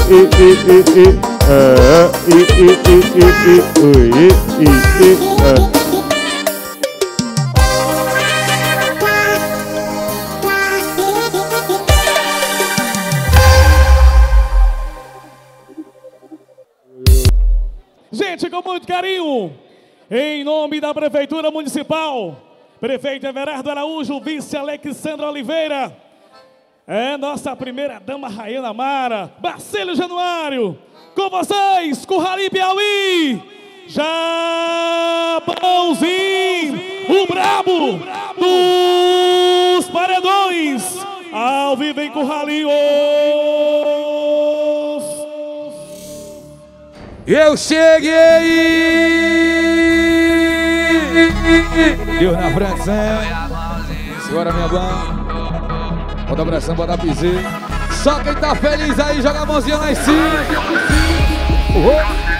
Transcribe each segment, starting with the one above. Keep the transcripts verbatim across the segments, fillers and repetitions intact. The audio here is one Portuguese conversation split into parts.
Gente, com muito carinho, em nome da Prefeitura Municipal, Prefeito Everardo Araújo, Vice Alexandra Oliveira, é nossa primeira dama Rayana Mara, Marcelo Januário, com vocês, Currali Piauí, Japãozinho, o brabo dos paredões, ao vivo em Curralinhos. Eu cheguei! Eu na frente, segura minha mão. Bota a pressão, bota a piseira. Só quem tá feliz aí, joga a mãozinha lá em cima. Uhum.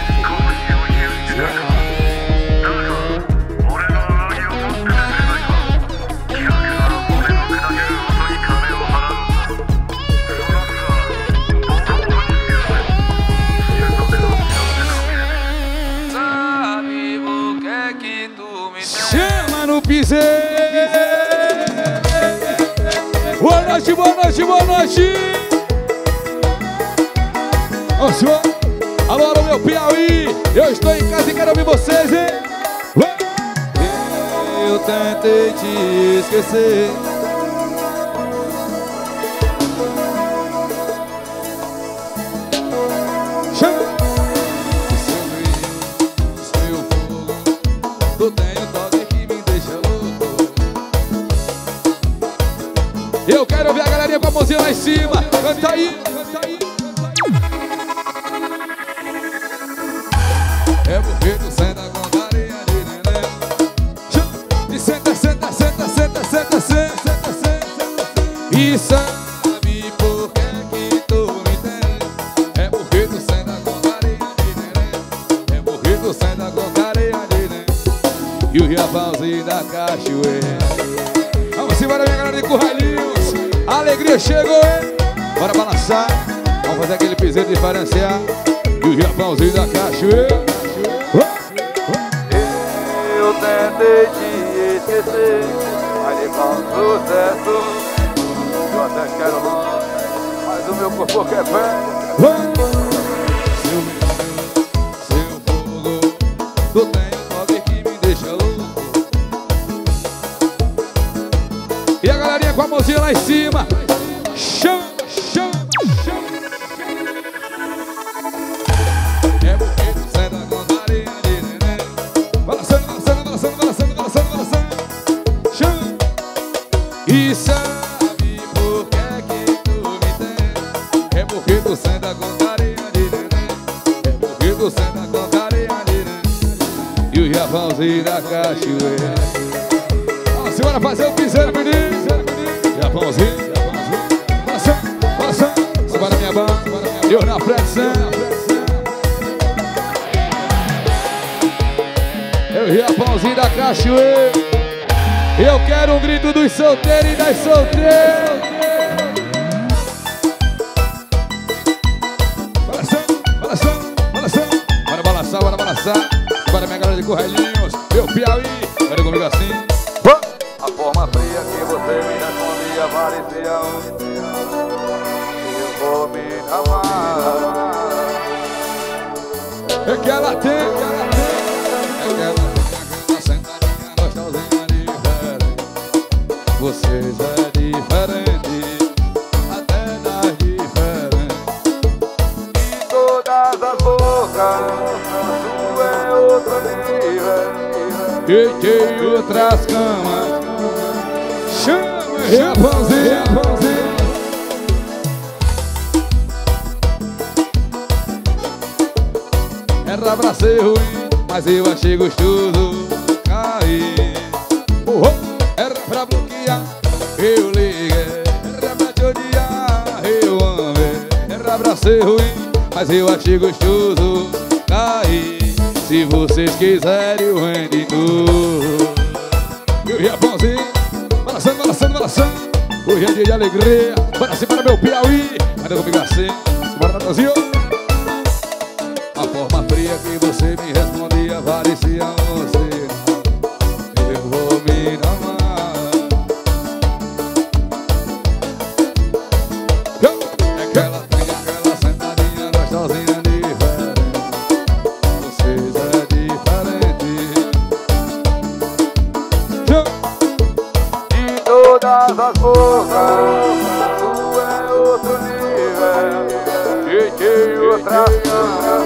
Chama no piseiro. Boa noite, boa noite, boa noite. Ô senhor, alô, meu Piauí. Eu estou em casa e quero ouvir vocês, hein? Eu tentei te esquecer. Chama. Seu fogo, tu tem um toque que me deixa louco. Eu quero ver a galerinha com a mãozinha lá em cima. Canta aí, canta aí, canta aí. É porque tu senta com carinha de neném. E senta, senta, senta, senta, senta, senta, senta, senta. E sabe por que que tu me tem? É porque tu senta com carinha de neném. É porque tu senta com carinha de neném. E o Japãozinho da cachoeira. Vamos embora, minha galera de Curralinhos. A alegria chegou, hein? Bora balançar. Vamos fazer aquele piseiro diferenciar. E o Japãozinho da cachoeira. Eu tentei te esquecer, mas de qual sucesso. Eu até quero longe, mas o meu corpo quer pé. Seu, seu fogo, tu tem um toque que me deixa louco. E a galerinha com a mãozinha lá em cima. Chama, chama, chama. É porque tu senta com carinha de neném. Balançando, balançando, balançando, balançando, balançando, balançando. Chama. E sabe por que que tu me tem? É porque tu senta com carinha de neném. É porque tu senta com carinha de neném. E o Japãozinho da cachoeira. Vamos embora fazer o piseiro, menino. Japãozinho, Japãozinho. Balançando, balançando. Segura minha mão. Eu na pressão. Eu Japãozinho da cachoeira. Eu quero um grito dos solteiros e das solteiras. Balançando, balançando, balançando. Bora balançar, bora balançar. Bora minha galera de Curralinhos. Meu Piauí. Bora comigo assim. A forma fria que você me respondia parecia um eu vou me amar. É que ela tem, é que ela tem. É que ela tem aquela sentadinha gostosinha diferente. Você já é diferente, até das diferentes. E todas as bocas, tu é outro nível. E tem outras camas. Chama, Japãozinho, Japãozinho. Era pra ser ruim, mas eu achei gostoso cair. Oh, oh. Era pra bloquear, eu liguei. Era pra te odiar, eu amei. Era pra ser ruim, mas eu achei gostoso cair. Se vocês quiserem, eu venho de novo. E o Japãozinho, balançando, balançando, balançando. Hoje é dia de alegria. Bora assim para meu Piauí. Cadê comigo assim? Bora, Brasil. forma fria que você me respondia, parecia você. Eu vou me amar. Aquela tem aquela sentadinha gostosinha diferente. Vocês é diferente. De todas as bocas, tu é outro nível. E de outra cama.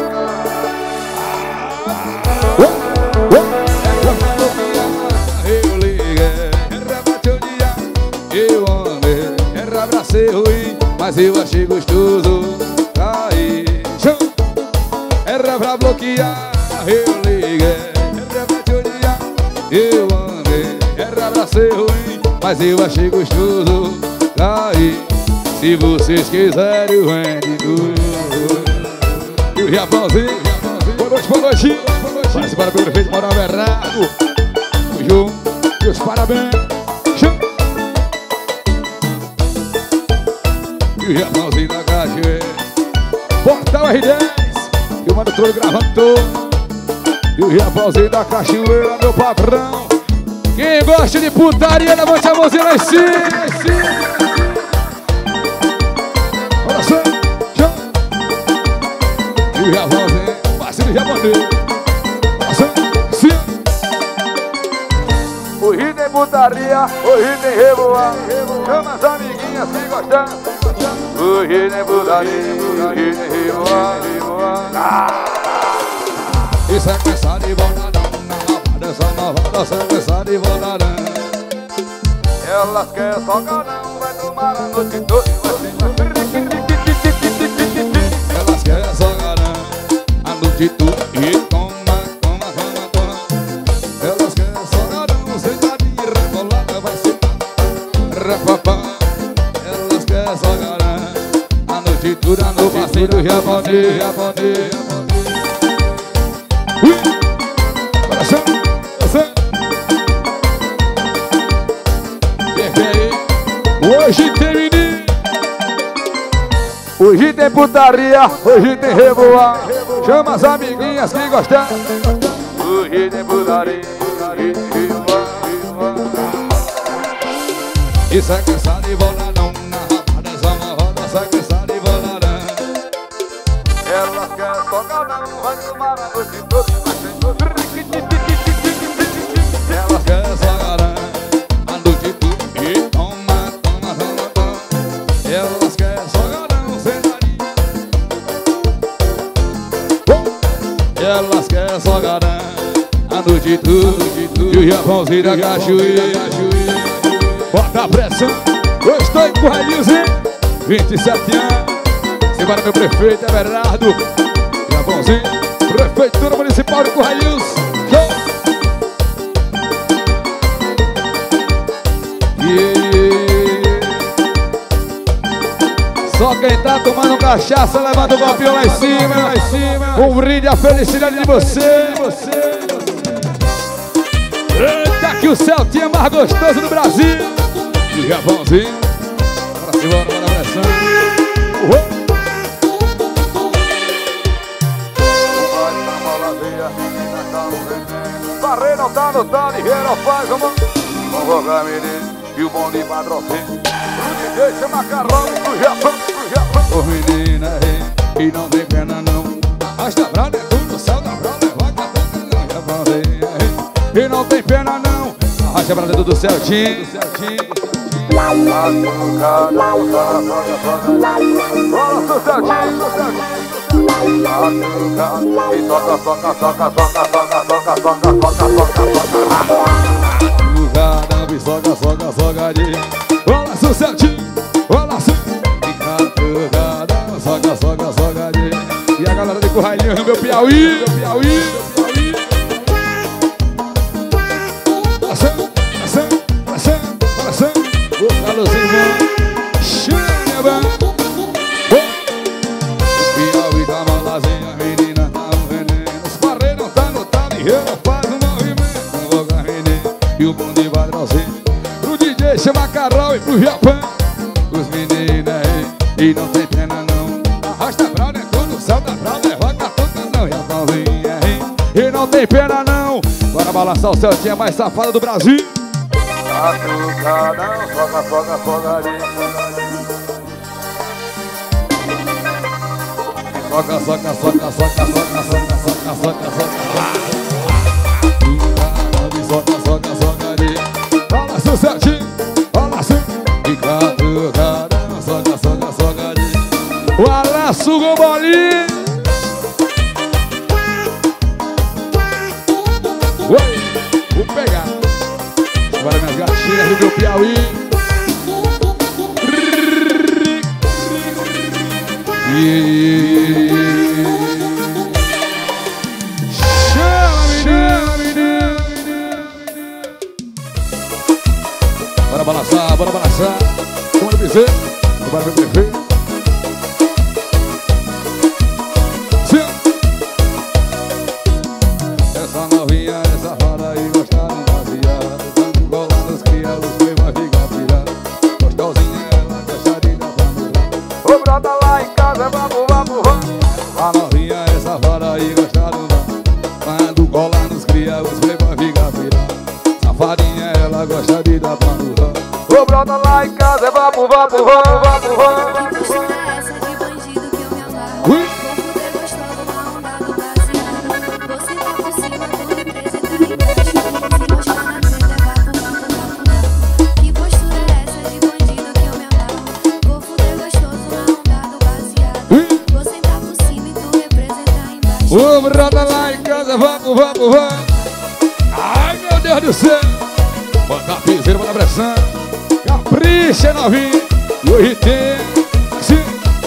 Eu liguei, era pra te odiar. Eu amei, era pra ser ruim, mas eu achei gostoso. Aí, era pra bloquear. Eu liguei, era pra te odiar. Eu amei, era pra ser ruim, mas eu achei gostoso. Aí, se vocês quiserem, eu vendo. E o Japãozinho, boa noite, boa noite. Participaram pelo prefeito Manuel Bernardo. O João, meus parabéns. E o Japãozinho da Cachoeira. Portal R dez. E o Mano Trolho gravando todo. E o Japãozinho da Cachoeira, meu patrão. Quem gosta de putaria, levante a mãozinha lá em cima. Olha só. E o Japãozinho, parceiro japonês. Hoje tem putaria, hoje tem revoar. Chama as amiguinhas se gostar. Hoje tem putaria, hoje tem revoar, revoar. Isso é pensar de boladão, na roda dessa nova, isso é pensar de boladão. Elas querem só carão, vai tomar a noite toda e vai ser. Elas querem só garão, a noite toda e toma, toma, toma, toma. Elas querem só garão, sentadinha e rebolada vai ser rapapá. Elas querem só garão, a noite toda no parceiro japonês, japonês. Coração, coração. Hoje tem menino. Hoje tem putaria, hoje tem revoar. Chama as amiguinhas que gostam. Hoje tem putaria, hoje tem revoar, revoar. Isso é cansado de boladão, na roda só uma roda, isso é cansado de boladão. Elas querem só carão, vai tomar a noite toda e vai ser. Elas querem só garão, a noite toda e toma, toma, toma, toma. Elas querem só garão, sentadinha. Elas querem só garão, a noite toda e o Japãozinho da Cachoeira. Bota a pressão, eu estou em Curralhozinho, vinte e sete anos. Simbora meu prefeito Everardo, Japãozinho, Prefeitura Municipal de Curralhos. Só quem tá tomando cachaça, levanta o copinho lá em cima, lá em cima. Um brinde à felicidade de você, você. Eita, que o Celtinha mais gostoso do Brasil. E Japãozinho, pra cima, bora na pressão. Uhum. Barreiro não tá no tal, ligeiro faz uma. Convocar menino e o bom de patrocínio. O D J chama Carol e pro Japão, pro Japão. Ô menina, e não tem pena não. Arrasta pra dentro do céu da prova, vaca toda não. Japãozinho, e não tem pena não. Arrasta pra dentro do Celtinho, do Celtinho. Açúcar, soca, soca, soca. Bola do Celtinho, do Celtinho. Açúcar, e soca, soca, soca, soca, soca, soca, soca, soca, soca, soca. Caramba, soca, soca, soca de. Bola do Celtinho, bola do. Caramba, soca, soca, soca de. E a galera de Curralhinho no meu Piauí, meu Piauí, meu Piauí. Coração, coração, coração, coração. O calorzinho, chama. O Piauí da malazinha, menina tá no veneno. Os barreiros tá no talheiro, faz um movimento. Convoca menino e o bom de patrocínio. Pro D J chama Carol e pro Japão. Os meninos aí, e não tem pena não. Arrasta pra dentro do céu da prova, levanta toda não, Japão. tem pena não. Bora balançar o Celtinha mais safado do Brasil. Batucadão, soca, soca, fogarinho. Soca, soca, soca, soca, soca, soca, soca, soca, soca. Soca, soca, soca ali. Balança o Celtinho, balança. E catucadão, soca, soca, soca ali. Balança o Gombolinho. Oi, vou pegar. Agora minhas gatinhas do meu Piauí. Chama, menina, menina. Bora balançar, bora balançar. Vamos no bezerro, bora meu prefeito. Essa novinha, essa roda aí gostaram baseado. Quando colar nos cria, os meus vai ficar pirado. Gostosinha, ela gosta de dar pra. Ô, brota lá em casa, vamos, vamos, vamos. A novinha, essa roda aí gostaram da. Quando colar nos cria, os meus vai ficar pirado. Safadinha, ela gosta de dar pra. Ô, brota lá em casa, vamos, vamos, vamos, vamos, vamos. Que postura é essa de bandido que eu me amarro? Vou fuder gostoso na onda do baseado. Você tá por cima, tu representa embaixo. Se mostrar na treta, é vapo, vapo, vapo, vapo. Que postura é essa de bandido que eu me amarro? Vou fuder gostoso na onda do baseado. Você tá por cima e tu representa embaixo. Ô, brota lá em casa, vamos, vamos, vamos. Ai, meu Deus do céu. Bota a piseira, bota a pressão. Capricha, novinho. E hoje tem assim.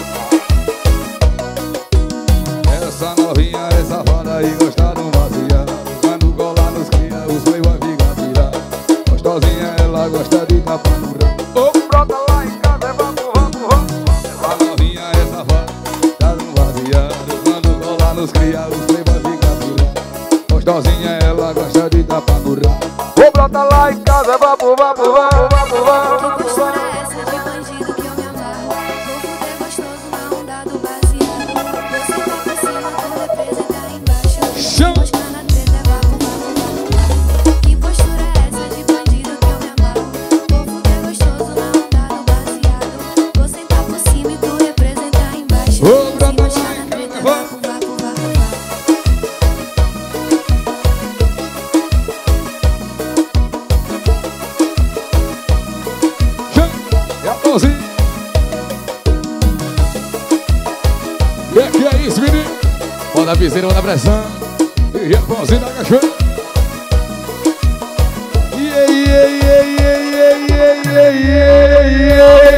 Essa novinha, essa roda aí gostaram baseado. Quando colar nos cria, os meus vai ficar pirado. Gostosinha, ela gosta de dar pra no branco. Ô, brota lá em casa, vamos, vamos, vamos. Essa novinha, essa roda gostaram baseado. Quando colar nos cria, os meus vai ficar pirado. Gostosinha, ela gosta de dar pra no branco. Ô, brota lá em casa, vamos, vamos, vamos, vamos, vamos. Que postura é essa de bandido que eu me amarro? Vou fuder gostoso na onda do baseado. Você tá por cima, tu representa embaixo. Se mostrar na treta, é vapo, vapo, vapo, vapo. Que postura é essa de bandido que eu me amarro? Vou fuder gostoso na onda do baseado. Você tá por cima e tu representa embaixo. Se mostrar na treta, é vapo, vapo, vapo, vapo. É a mãozinha. E é que é isso, menino? Bota a piseira, bota a pressão. E é a mãozinha da cachoeira. Yeah, yeah, yeah, yeah, yeah, yeah, yeah,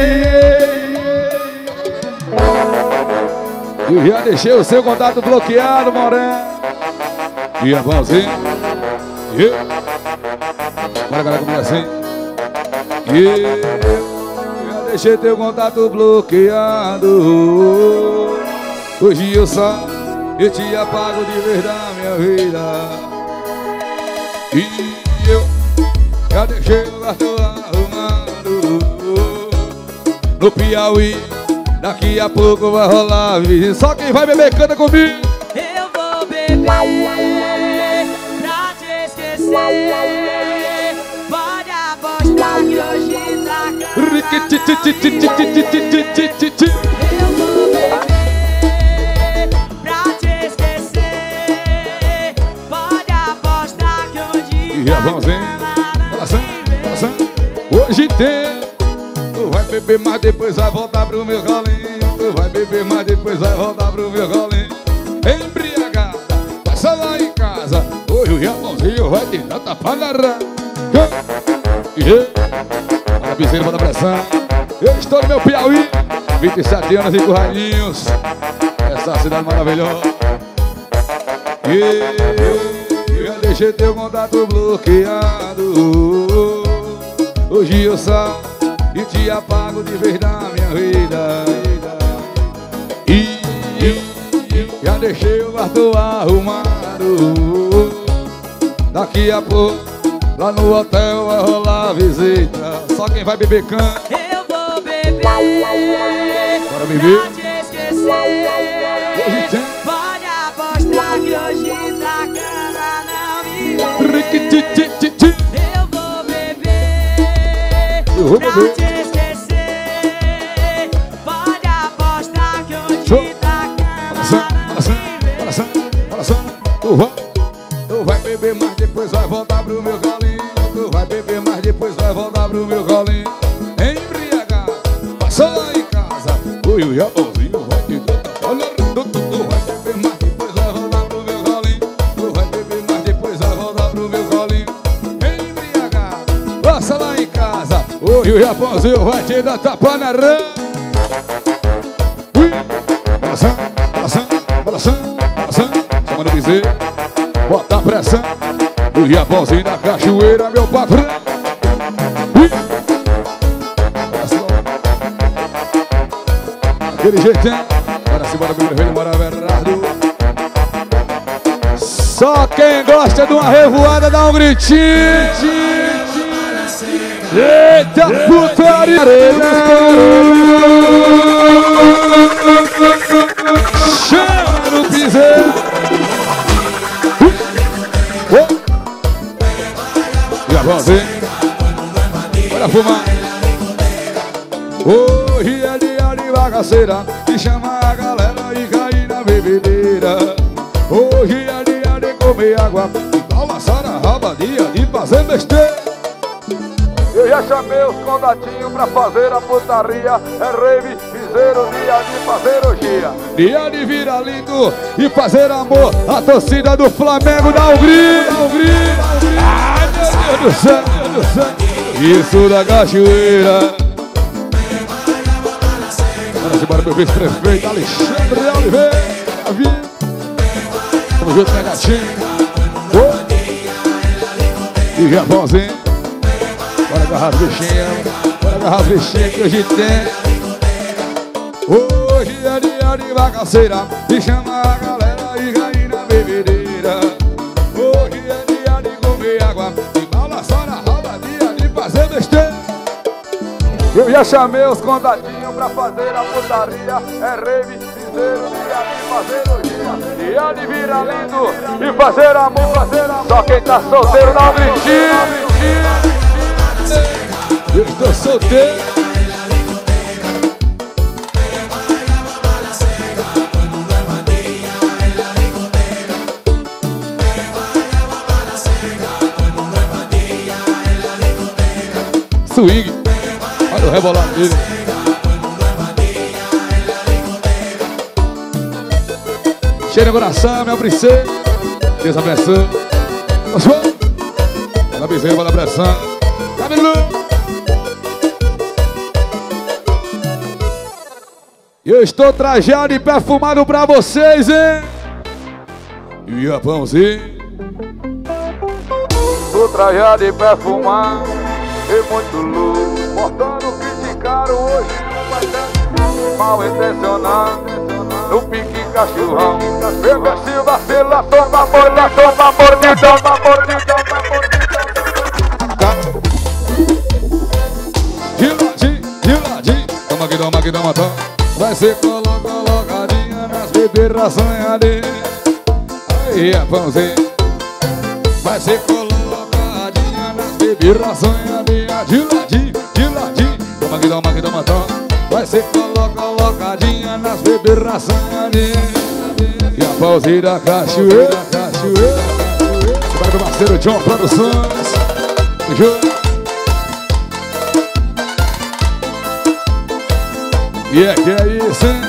yeah. E já deixei o seu contato bloqueado, Moreno. E a mãozinha. Yeah. Bora, galera, comigo assim. Yeah. Deixei teu contato bloqueado. Hoje eu só eu te apago de vez da minha vida. E eu já deixei o gato arrumado no Piauí. Daqui a pouco vai rolar visita. Só quem vai beber canta comigo. Eu vou beber pra te esquecer. Pode apostar que hoje tá caro. Eu vou beber pra te esquecer. Pode apostar que hoje E a mãozinha, balançando, balançando. Hoje tem. Tu vai beber, mas depois vai voltar pro meu colinho. Tu vai beber, mas depois vai voltar pro meu colinho. Embriagada, passa lá em casa. Hoje o Japonzinho vai te dar tapa na rã. Bota a piseira, bota a pressão. Eu estou no meu Piauí, vinte e sete anos em Curralinhos. Essa cidade maravilhosa. Eu já deixei teu contato bloqueado. Hoje eu saio e te apago de vez da minha vida. E eu já deixei o quarto arrumado. Daqui a pouco, lá no hotel vai rolar visita. Só quem vai beber canta. eu vou beber Bora beber. pra te esquecer. Hoje tem. Pode apostar que hoje tá cana Eu vou beber Eu vou pra beber. te esquecer. Pode apostar que hoje tá Coração, cama coração, coração, coração. Tu vai, tu vai beber, mas depois vai voltar pro meu colinho. Tu vai beber, mas depois vai voltar pro meu colinho. Embriagado, passou lá em casa. Ui, ui, a mãozinha vai te dar. Olha, tu, tu, tu vai beber, mas depois vai voltar pro meu colinho. Tu vai beber, mas depois vai voltar pro meu colinho. Embriagado, passa lá em casa. Ui, ui, a mãozinha vai te dar tapa na rã. Ui, coração, coração, coração, coração. Chamando o bezerro, bota a pressão. O Japãozinho da cachoeira, meu patrão. Ui. Aquele jeitão. Bora se bora, meu velho, bora Bernardo. Só quem gosta de uma revoada dá um gritinho. Eita putaria. Chama no piseiro. Japãozinho, bora fumar. Hoje é dia de bagaceira, de chamar a galera e cair na bebedeira. Hoje é dia de comer água, de balançar a raba, dia de fazer besteira. Eu já chamei os contatinhos pra fazer a putaria. É rave, piseiro, dia de fazer orgia. Dia de virar lindo e fazer amor. A torcida do Flamengo dá um grito, dá um grito, dá um grito. Ai, meu Deus do céu, meu Deus do céu. Isso da cachoeira. Bora embora, meu vice-prefeito Alexandre Oliveira. Tamo junto, né, gatinho? Oh. E Japãozinho. Bora agarrar as bichinhas. Bora agarrar as bichinhas que hoje tem. Hoje é dia de bagaceira, de chamar a galera e cair na bebedeira. Hoje é dia de comer água, de balançar a roda, dia de fazer besteira. Eu já chamei os contatinhos pra fazer a putaria. É rave, piseiro, dia de fazer orgia. Dia de virar lindo e fazer amor, fazer amor. Só quem tá solteiro dá um gritinho. Eu estou solteiro. Swing. Olha o rebolado dele. Cheira o coração, meu princesa. Deus abençoe. Bora bezerra, bora pressão. Cabelo. Eu estou trajado e perfumado pra vocês, hein? E o Japãozinho. Tô trajado e perfumado e muito louco. Botando criticaram hoje não vai dar. Mal intencionado, no pique cachorrão. Bebê se vacila, toma mordida, toma mordida, toma mordida, toma mordida. De ladinho, de ladinho. Toma aqui, toma aqui, toma, toma. Vai ser colo- colocadinha nas bebês assanhadinhas. Aí, Japãozinho. Vai ser colocadinha nas bebês assanhadinhas. De ladinho, de ladinho. Toma aqui, toma aqui, toma, toma. Vai ser colo- colocadinha nas bebês assanhadinhas. Japãozinho da cachoeira, cachoeira. Vai do parceiro John Produções. Junto. E é que é isso, hein?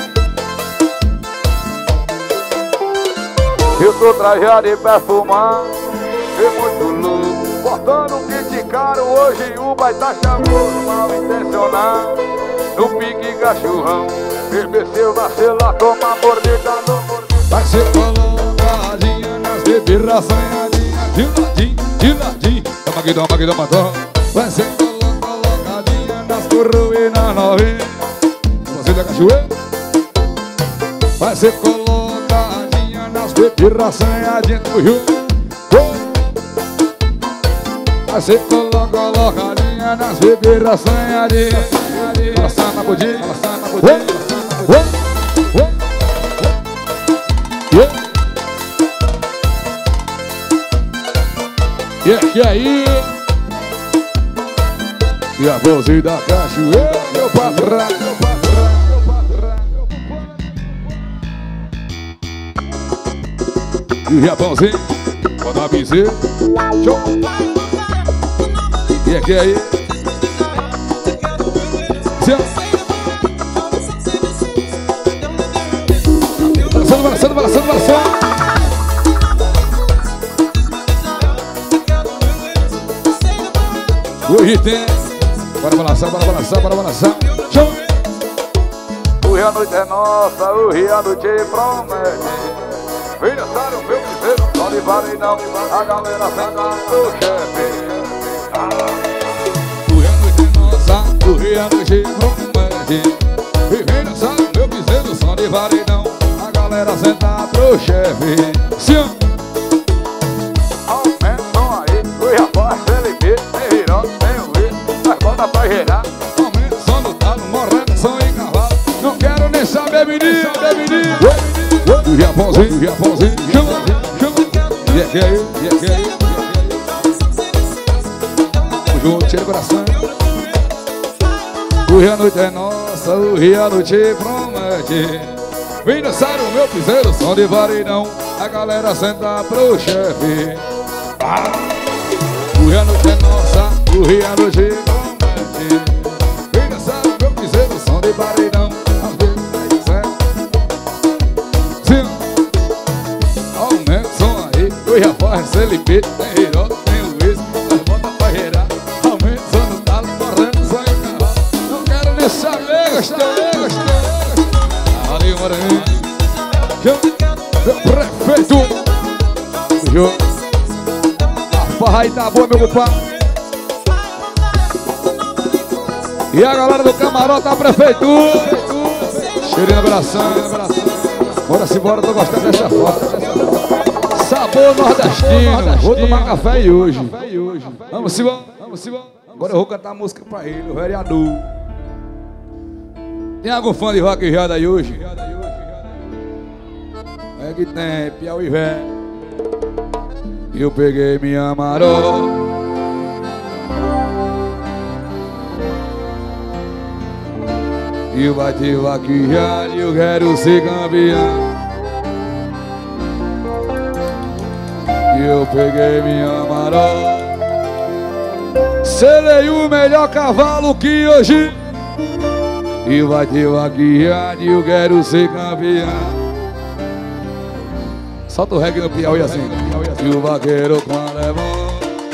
Eu tô trajado e perfumado e muito louco. Botando criticaram hoje o vai tá chamando. Mal intencionado, no pique cachorrão. Bebê se vacilar, toma mordida, no mordida. Vai ser colocadinha nas bebês assanhadinhas. De ladinho, de ladinho. Toma aqui, toma aqui, toma, toma. Vai ser colo- colocadinha nas coroeiras novinhas. Você da cachoeira. Vai ser colocadinha nas bebês assanhadinhas. Tamo junto. Vai ser colo- colocadinha nas bebês assanhadinhas. Coração na bodinha, coração na bodinha. E é que aí? E a vozinha da cachoeira, meu patrão, meu patrão, meu patrão. E o Japãozinho, bota uma piseira. Show. E é que aí? Balançando, balançando, balançando, balançando. Hoje tem. Bora balançar, bora balançar, bora balançar. Show! Hoje a noite é nossa, hoje a noite promete. Vem dançar o meu piseiro, só de varinão. A galera senta pro chefe. Hoje a noite é nossa, hoje a noite promete. Vem dançar o meu piseiro, só de varinão. A galera senta pro chefe. Sim! Aumenta o som aí, hoje a voz dele beat. Tem virão, tem o beat, mas bota pra girar. Aumenta o som do talo, morrendo, som e cavalo. Não quero nem saber, menino, menino. O Japãozinho, o Japãozinho, chama, chama. E é que aí, e é que aí, tamo junto, tira o coração. Hoje a noite é nossa, hoje a noite promete. Vem dançar o meu piseiro, som de varinão. A galera senta pro chefe. Ah. Hoje a noite é nossa, hoje a noite promete. Vem dançar o meu piseiro, som de varinão. Às vezes aí certo. Sim. Aumenta o som aí, hoje a voz é limite. Tem hirota, tem o uísque, nós bota pra girar. Aumenta o som do talo, morrendo, som e cavalo. Não quero nem saber, gostei, gostei. Ali, Moraninho. Meu prefeito. Jogo. A farra aí tá boa, meu compadre. E a galera do camarote da prefeitura. Cheirinho no coração, no coração. Bora se bora, tô gostando dessa foto. Sabor nordestino. Vou tomar café aí hoje. Vamos se bora, vamos se bora. Agora eu vou cantar a música pra ele, o vereador. Tem algum fã de vaquejada aí hoje? É que tem, Piauí velho. Eu peguei minha maró. E eu bati vaquejada e eu quero ser campeão. E eu peguei minha maró. Selei o melhor cavalo que hoje. E vai ter vaquejada e eu quero ser campeão. Solta o reggae no Piauí assim. E o vaqueiro quando é bom.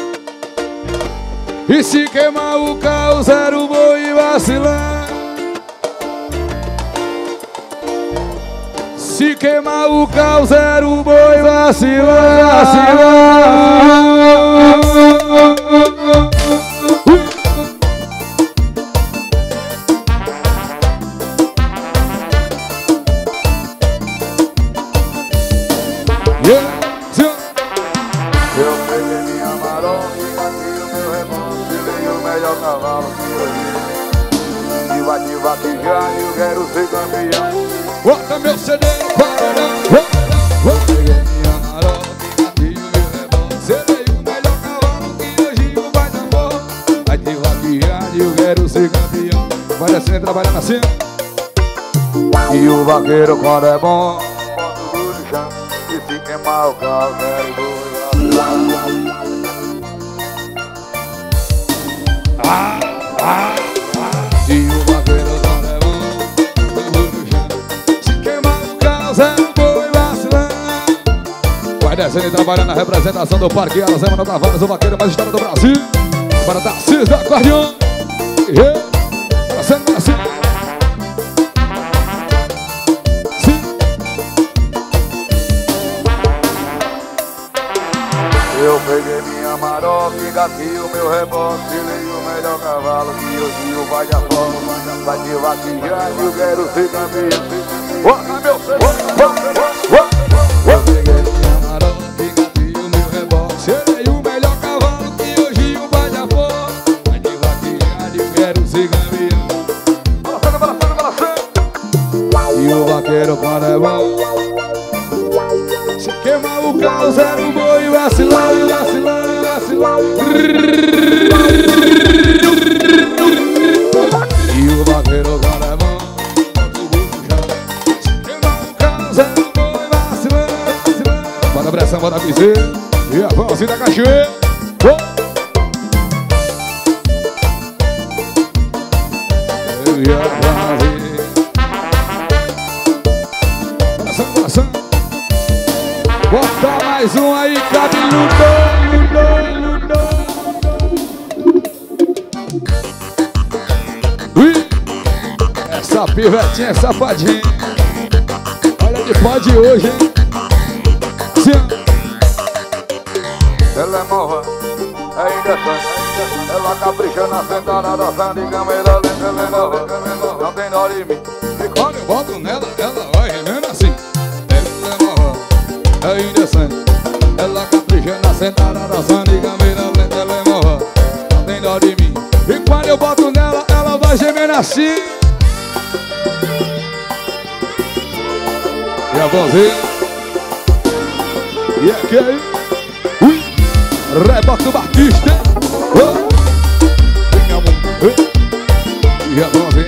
E se queimar o carro, zero boi e vacilar. Se queimar o carro, zero boi e vacilar, vacilar. Eu peguei minha marola, aqui o meu remonte, tirei o melhor cavalo que eu vi. E vai de vaquejar e eu quero ser campeão. Bota meu C D no paredão. Eu peguei minha marola, aqui o meu remonte, tirei o melhor cavalo que hoje o vai dar bom. Vai de vaquejar e eu quero ser campeão. Vai descendo trabalhando assim. E o vaqueiro quando é bom, bota o burro no chão. E se queimar o carro, quero boi. Ah, ah, ah. E o vaqueiro quando é bom, o burro no chão. Se queimar o carro, zero boi vacilar. Vai descendo e trabalhando na representação do Parque Alazema no Tavares, o vaqueiro mais história do Brasil. Para Tarcísio da Acordeon. Yeah. Descendo, descendo. Eu peguei minha maroca e gati o meu rebote, tirei o melhor cavalo que hoje o vai de afora. Vai de vaquejar e eu quero ser campeão. Bota meu celular. Eu peguei minha maroca e gati o meu rebote, tirei o melhor cavalo que hoje o vai de afora. Vai de vaquejar e eu quero ser campeão. Balançando, balançando, balançando. E o vaqueiro quando é bom, se queimar o carro, zero boi, vacilar, vacilar, vacilar. E o vaqueiro com a mão bota a pressão, bota a piseira e a vozinha da cachoeira. Oh! E a vozinha. Coração, coração. Bota mais um aí, cabeludo, ludo, ludo. Ui! Essa pivetinha é safadinha. Olha que pode hoje, hein? Ela é nova, é indecente. Ela capricha na sentada, dançando de câmera lenta. Ela é nova, não tem dó de mim. E quando eu boto nela, ela vai remendo assim. Ela é nova, é indecente. Ela capricha na sentada, dançando de câmera lenta. Ela é nova, não tem dó de mim. E quando eu boto nela, ela vai gemendo assim. E a vozinha. E aqui aí, ui, Rebato Batista, oh, vem amor, e a vozinha.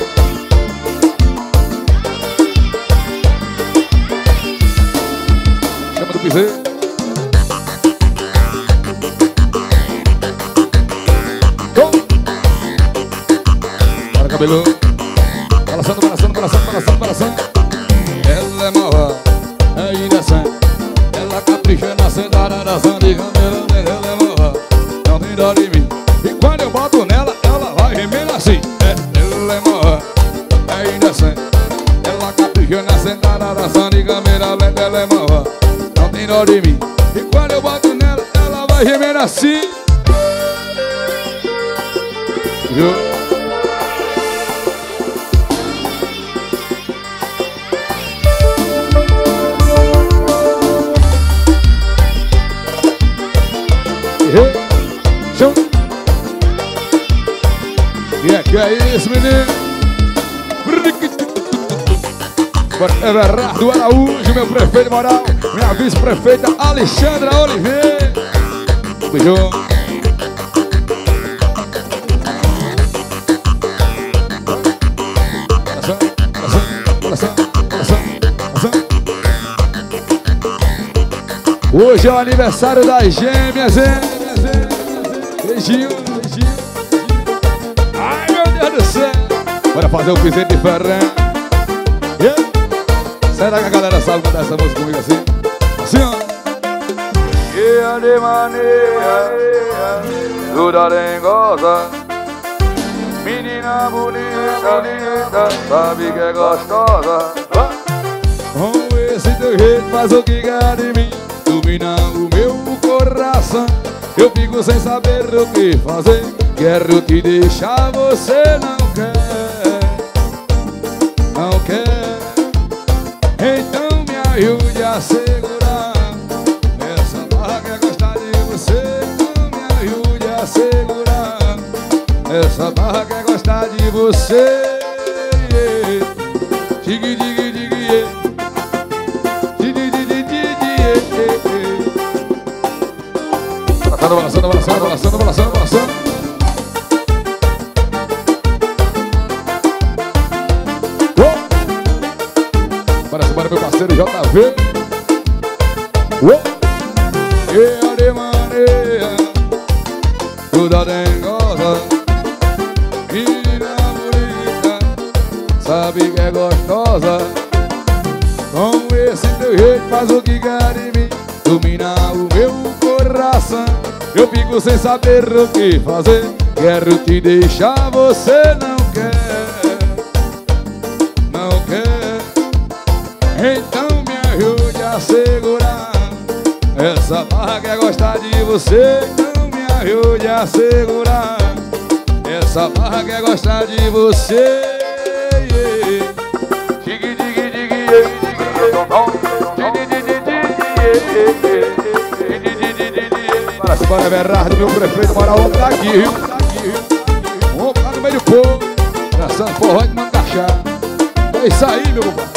Chama do piseiro. Oh. Bora cabelão, balançando, balançando, balançando, balançando, balançando. Ela é nova, é indecente. Ela capricha na sentada, dançando de câmera, ela é nova, não tem dó de mim. E quando eu boto nela, ela vai gemendo assim. É, ela é nova, é indecente. Ela capricha na sentada, dançando de câmera lenta, ela é nova, não tem dó de mim. E quando eu boto nela, ela vai gemendo assim. Viu? Show. E é que é isso, menino? Everardo Araújo, meu prefeito moral, minha vice-prefeita Alexandra Oliveira. Beijão. Coração, coração, coração, coração. Hoje é o aniversário das gêmeas, hein? Beijinho, beijinho. Ai, meu Deus do céu. Bora fazer o piseiro de ferrão. Yeah. Será que a galera sabe cantar essa música comigo assim? Assim, ó. Que de maneira, toda dengosa. Menina bonita, linda, sabe que é gostosa. Com esse teu jeito faz o que quer de mim, domina o meu coração. Eu fico sem saber o que fazer. Quero te deixar, você não quer. Não quer. Então me ajude a segurar essa barra que é gostar de você. Então me ajude a segurar essa barra que é gostar de você. Digue, digue, digue, yeah. Digue, digue, digue, yeah. Balançando, balançando, balançando, balançando, balançando. Oh! Bora, bora, meu parceiro J V. Oh! E de maneira, toda dengosa, menina bonita, sabe que é gostosa. Com esse teu jeito faz o que quer de mim, domina o meu coração. Eu fico sem saber o que fazer. Quero te deixar, você não quer. Não quer. Então me ajude a segurar essa barra que é gostar de você. Então me ajude a segurar essa barra que é gostar de você. Digue, digue, digue, yeah, digue, digue, digue, digue, Bora, bora, Everardo, meu prefeito moral, vamos tá aqui, viu? Tá aqui, viu? Vamos ficar no meio do povo, dançando forró de Mancaxá. É isso aí, meu papai.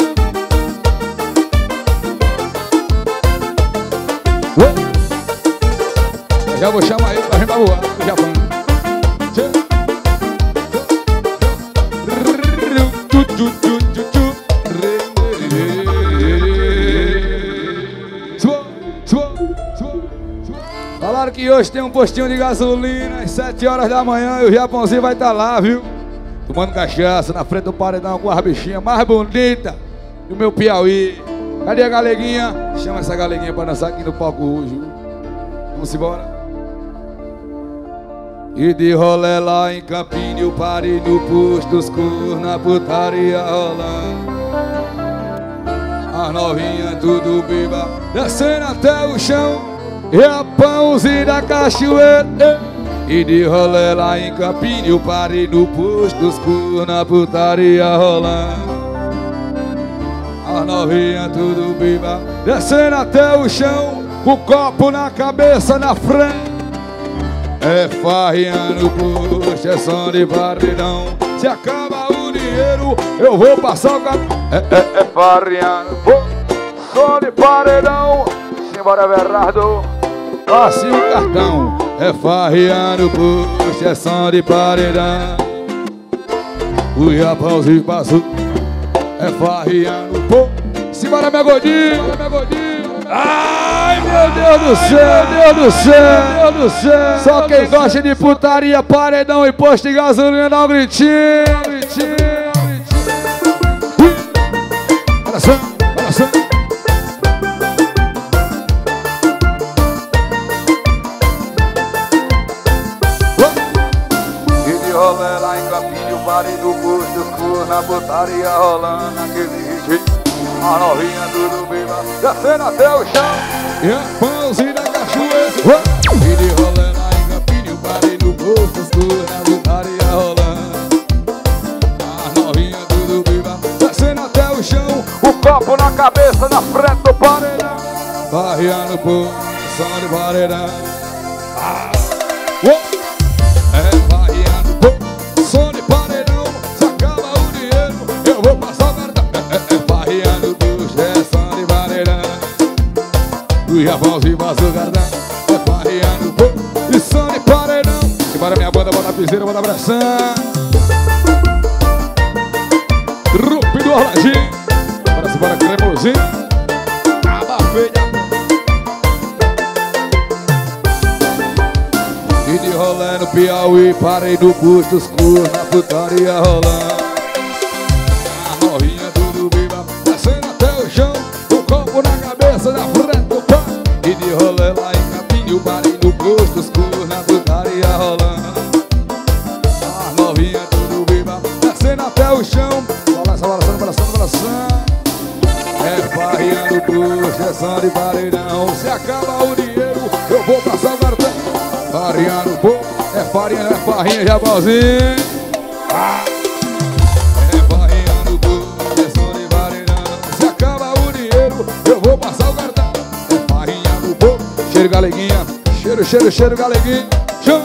Já vou chamar ele pra gente voar no Japão. Falaram que hoje tem um postinho de gasolina às sete horas da manhã e o Japãozinho vai estar lá, viu? Tomando cachaça na frente do paredão com as bichinhas mais bonitas do meu Piauí. Cadê a galeguinha? Chama essa galeguinha pra dançar aqui no palco hoje, viu? Vamos embora. E de rolê lá em Campinho, parei no posto dos cor, na putaria rolando. As novinhas tudo beba, descendo até o chão, e a pãozinha da cachoeira. E de rolê lá em Campinho, parei no posto dos cor, na putaria rolando. As novinhas tudo beba, descendo até o chão, o copo na cabeça, na frente. É farreando posto, é som de paredão. Se acaba o dinheiro, eu vou passar o cartão. É, é, é farreando posto, som de paredão. Simbora, Bernardo, passe o cartão. É farreando posto, é som de paredão. O Japãozinho passou. É farreando posto. Simbora, meu gordinho, simbora, meu gordinho. Ai, meu Deus do céu, meu Deus do céu, meu Deus do céu. Só quem gosta de putaria, paredão e posto de gasolina dá um gritinho, gritinho, gritinho. Olha só, olha só. E de rolê lá em Campinho, parei do posto escuro, na putaria rolando aquele jeito. A novinha tudo beba, descendo até o chão, e a pãozinha da cachoeira. E de rolê lá em Campinho, parei no posto escuro, na putaria rolando. A novinha tudo beba, descendo até o chão, o copo na cabeça, na frente do paredão. Barreando o povo, som de paredão. Ah. É barreando o povo, som de paredão. Se acaba o dinheiro, eu vou passar o cartão. É, é, é barreando o povo, é som de paredão. O Japãozinho passou o cartão. É barreando o povo, e som de paredão. Simbora minha banda, bota a piseira, bota a pressão. Rupi do Orladinho. Bora, simbora, cremosinho. Abafeia. E de rolê no Piauí, parei no posto escuro, na putaria rolando. A novinha tudo viva, descendo até o chão, o copo na cabeça, na frente do pão. E de rolê lá em Campinho, parei no posto escuro, na putaria rolando. A novinha tudo viva, descendo até o chão, balança, balançando, balançando, balançando. É farreando o posto, é som de paredão. Se acaba o dinheiro, eu vou passar o cartão. Farreando o povo, é farinha, é farrinha, Japãozinho. Ah. É farreando o povo, é som de paredão. Se acaba o dinheiro, eu vou passar o cartão. É farinha do povo, cheiro galeguinha. Cheiro, cheiro, cheiro galeguinha. Chama.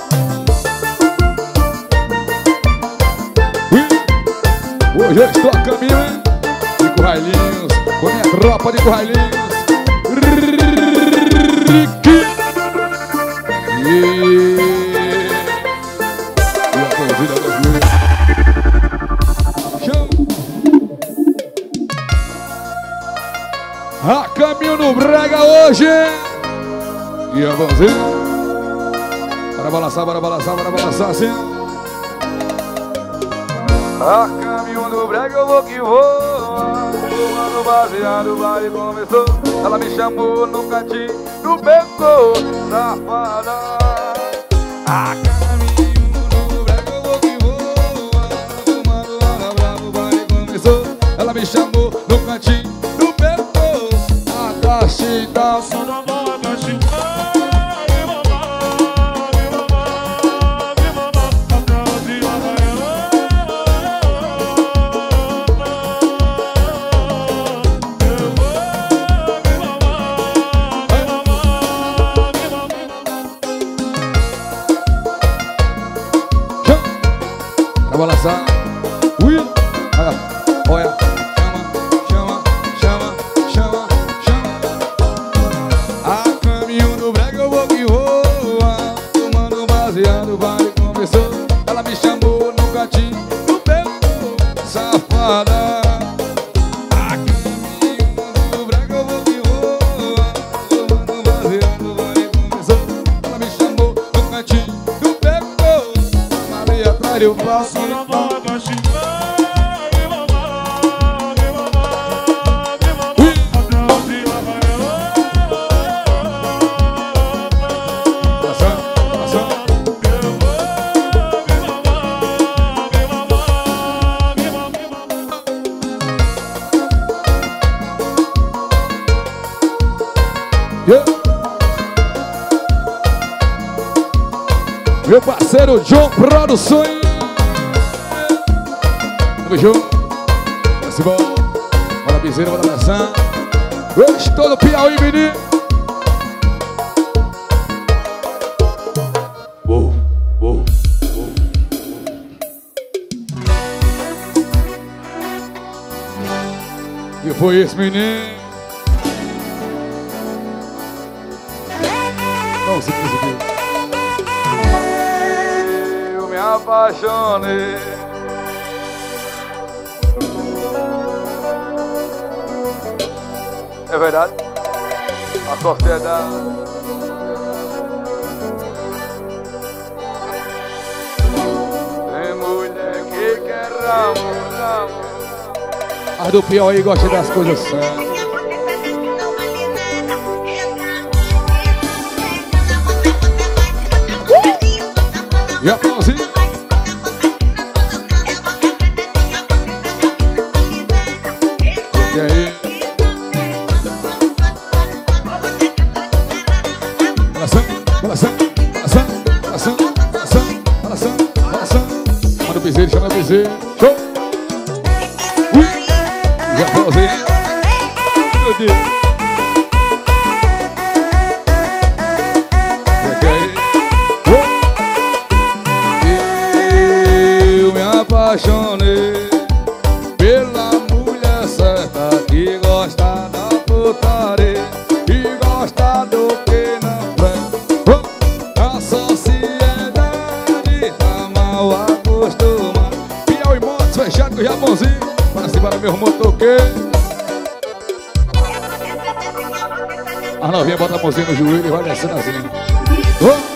Hoje eu estou a caminho, hein? De Currailinhos, com a minha tropa de Currailinhos. A caminho no brega hoje. E a mãozinha. Bora balançar, bora balançar, bora balançar assim. A caminho no brega eu vou que vou. Fumando baseado, o baile começou. Ela me chamou no cantinho, no beco, safada. A caminho no brega eu vou que vou. Fumando hora brava, o baile começou. Ela me chamou no cantinho, no beco, a cachita. Só não vou a cachita. Balançar, Will, olha, olha, chama, chama, chama, chama, chama. A caminho do brega eu vou que vou. do próximo. Meu parceiro John Produções. Tamo junto. Vamos embora. Bora piseira, bora dançar. Estou no Piauí, menino. Boa, boa, boa. E foi esse menino. Não se conseguiu. Apaixonei. É verdade? A sociedade tem mulher que quer ramo, ramo. As do Piauí gosta das coisas sérias. E a pauzinha. E aí? Balação, balação, balação, balação, balação, balação, balação. Chama no piseiro, chama no piseiro. Show! Ui! E a pauzinha. Meu Deus! Apaixonei pela mulher certa que gosta da putaria e gosta do que não presta. A sociedade tá mal acostumada. Piauí Motos fechado com o Japãozinho. Para cima para meu motoqueiro. A novinha bota a mãozinha no joelho e vai descendo assim. Oh!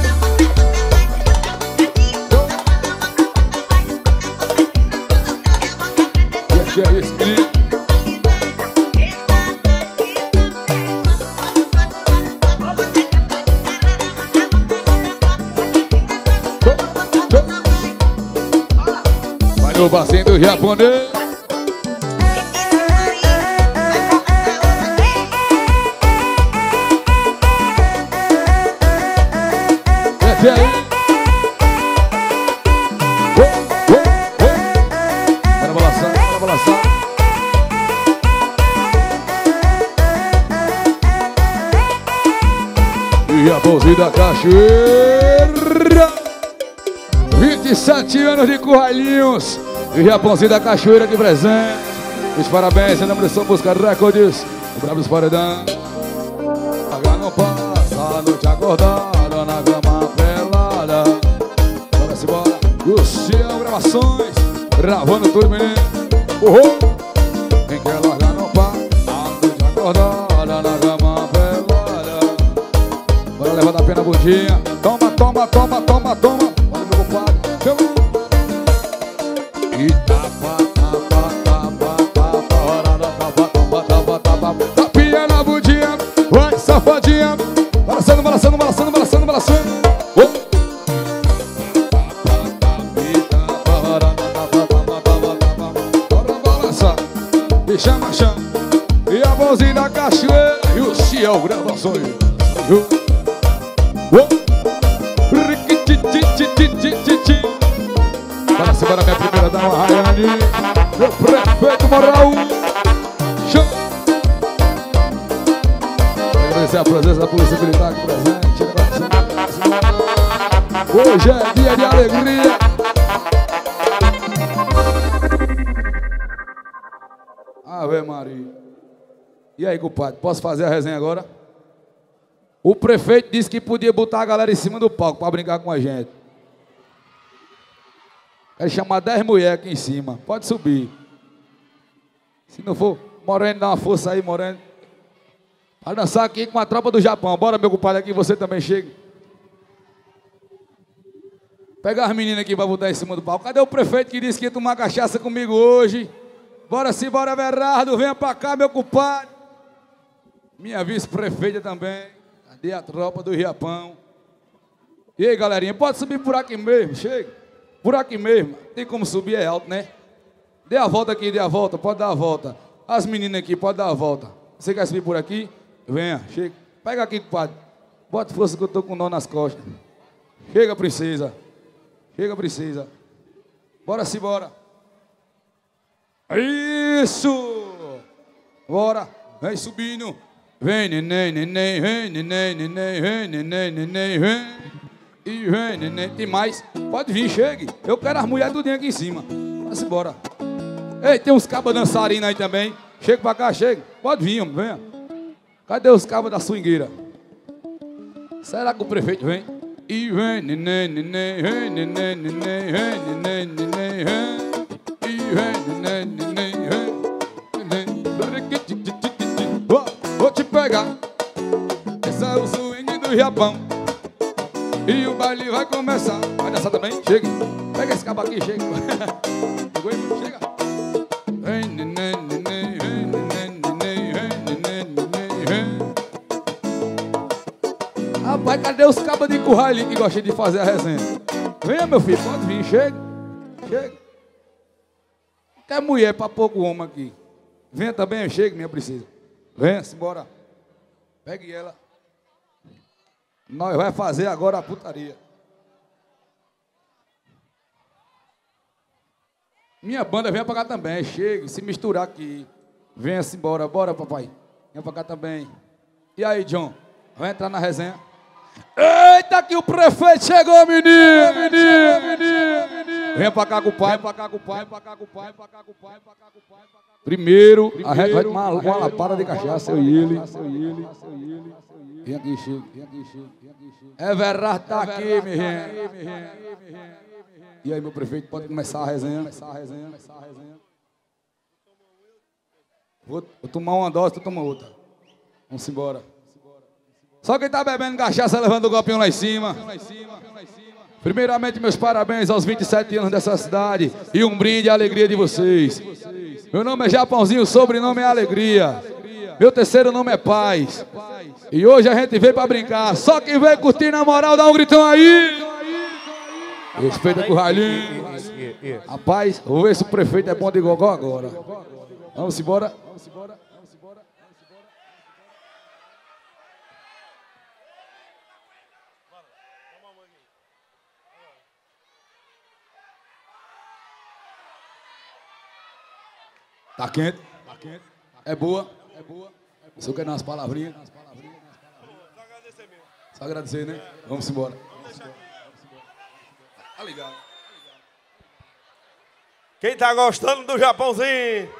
Que é esse menino? Vai no bacinho do japonês. Desce aí. E a Pousinho da Cachoeira, vinte e sete anos de Curralhinhos. E o Japãozinho da Cachoeira de presente. Os parabéns, em nome do São Busca Records. O Brabo dos Paredão. Pagar não passa, a noite acordada, na cama pelada. Bora se bora. Luciano Gravações, gravando tudo, menino. Uhul. Quem quer largar não passa, a noite acordada, na cama pelada. Bora levar da pena a bundinha. Toma, toma, toma, toma, toma. Olha meu compadre. Chama. E tapa, tapa, tapa, tapa. Hora da tapa, tapa, tapa, tapa. Tapinha na bundinha. Vai, safadinha. Balançando, balançando, balançando, balançando, balançando. Oh. Tapa, tapa, tapa. Hora da tapa, tapa, tapa, tapa. Bora balançar. E chama, chama. E a mãozinha da Cachoeira. E o Ciel Gravações. Para cima da minha primeira dama, Rayane. Meu prefeito moral. Show. Agradecer a presença da Polícia Militar aqui presente. Hoje é dia de alegria. Ave Maria. E aí, compadre, posso fazer a resenha agora? O prefeito disse que podia botar a galera em cima do palco para brincar com a gente. Vai chamar dez mulheres aqui em cima. Pode subir. Se não for, Moreno, dá uma força aí, Moreno. Vai dançar aqui com a tropa do Japão. Bora, meu compadre, aqui você também chega. Pegar as meninas aqui pra botar em cima do palco. Cadê o prefeito que disse que ia tomar cachaça comigo hoje? Bora sim, bora, Everardo. Venha pra cá, meu compadre. Minha vice-prefeita também. Cadê a tropa do Riapão? E aí, galerinha, pode subir por aqui mesmo, chega. Por aqui mesmo. Tem como subir, é alto, né? Dê a volta aqui, dê a volta, pode dar a volta. As meninas aqui, pode dar a volta. Você quer subir por aqui? Venha, chega. Pega aqui, compadre. Bota força que eu tô com nó nas costas. Chega, princesa. Chega, princesa. Bora sim, bora. Isso! Bora. Vem subindo. Vem, neném, neném, vem, neném, neném, vem, neném, neném, vem. E vem, neném. Tem mais? Pode vir, chegue. Eu quero as mulheres tudinho aqui em cima. Vamos embora. Ei, tem uns cabas dançarinos aí também. Chega pra cá, chega. Pode vir, homem, venha. Cadê os cabas da swingueira? Será que o prefeito vem? E vem, neném, neném, vem, neném, neném, vem, neném, neném, vem. E vem, neném, neném, vem, neném. Vou, vou te pegar. Esse é o swing do Japão. E o baile vai começar. Vai dançar também? Chega. Pega esse cabo aqui, chega. Pegou aí, chega. Vem, neném, neném, vem, neném, neném, vem, neném, neném, vem. Rapaz, cadê os cabos de curral ali que gostam de fazer a resenha? Venha, meu filho, pode vir, chega. Chega. Quer mulher pra pouco homem aqui. Venha também, chega, minha princesa. Venha, simbora. Pegue ela. Nós vamos fazer agora a putaria. Minha banda venha pra cá também, chega, se misturar aqui. Venha-se embora, bora, papai. Venha pra cá também. E aí, John? Vai entrar na resenha? Eita, que o prefeito chegou, menino! Menino, menino! Venha pra cá com o pai, pra cá com o pai, pra cá com o pai, pra cá com o pai, pra cá com o pai. Primeiro, a gente vai tomar uma lapada de cachaça, eu e ele. Vem aqui, chega, vem aqui, chega, vem aqui, chega. Everardo tá aqui, minha gente. E aí, meu prefeito, pode começar a resenha? Começar a resenha, começar a resenha. Vou, vou tomar uma dose, tu toma outra. Vamos embora. Só quem tá bebendo cachaça levando o golpinho lá em cima. Primeiramente, meus parabéns aos vinte e sete anos dessa cidade e um brinde à alegria de vocês. Meu nome é Japãozinho, o sobrenome é Alegria. Meu terceiro nome é Paz. E hoje a gente veio pra brincar. Só quem veio curtir na moral, dá um gritão aí. Respeita com o Ralinho. Rapaz, vou ver se o prefeito é bom de gogó agora. Vamos embora. Tá quente? Tá quente. É boa? É boa. O senhor quer dar umas palavrinhas? Só agradecer mesmo. Só agradecer, né? Vamos embora. Tá ligado. Quem tá gostando do Japãozinho?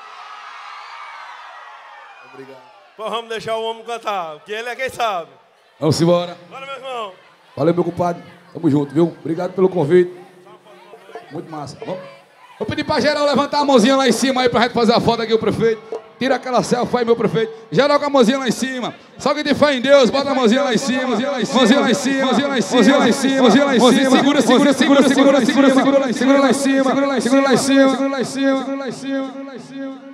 Obrigado. Pô, vamos deixar o homem cantar, porque ele é quem sabe. Vamos embora. Bora, meu irmão. Valeu, meu compadre. Tamo junto, viu? Obrigado pelo convite. Muito massa. Vamos. Vou pedir pra geral levantar a mãozinha lá em cima aí pra gente fazer a foto aqui, o prefeito. Tira aquela selfie aí, meu prefeito. Geral com a mãozinha lá em cima. Só quem tem fé em Deus, bota a mãozinha lá em cima. Mãozinha lá em cima, mãozinha lá em cima, mãozinha lá em cima, mãozinha lá em cima, mãozinha lá em cima. Segura, segura, segura, segura, segura, segura lá em cima, segura lá em cima, segura lá em cima, segura lá em cima, segura lá em cima, segura lá em cima, segura lá em cima.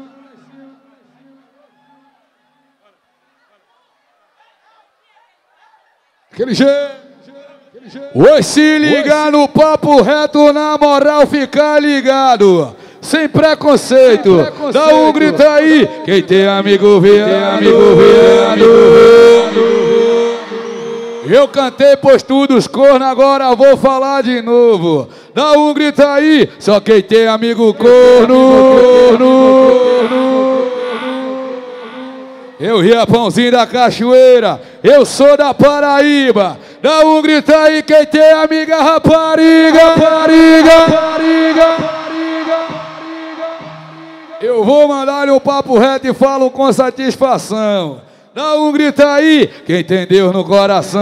Aquele jeito. Oi, se ligar no papo reto, na moral, fica ligado. Sem preconceito, Sem preconceito. Dá um grito aí. Quem tem amigo viado, amigo viado. Eu cantei postudos corno, agora vou falar de novo. Dá um grito aí. Só quem tem amigo corno. Eu Riapãozinho da Cachoeira, eu sou da Paraíba. Dá um grito aí quem tem amiga rapariga, rapariga, rapariga. Eu vou mandar-lhe um papo reto e falo com satisfação. Dá um grito aí quem tem Deus no coração.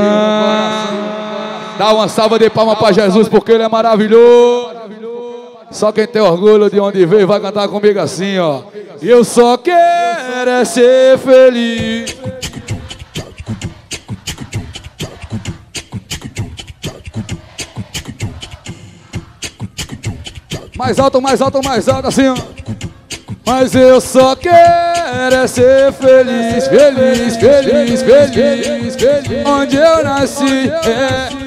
Dá uma salva de palmas para Jesus porque Ele é maravilhoso. Só quem tem orgulho de onde veio vai cantar comigo assim, ó. Eu só quero é ser feliz. Mais alto, mais alto, mais alto, assim, ó. Mas eu só quero é ser feliz, feliz, feliz, feliz, feliz. Onde eu nasci, é.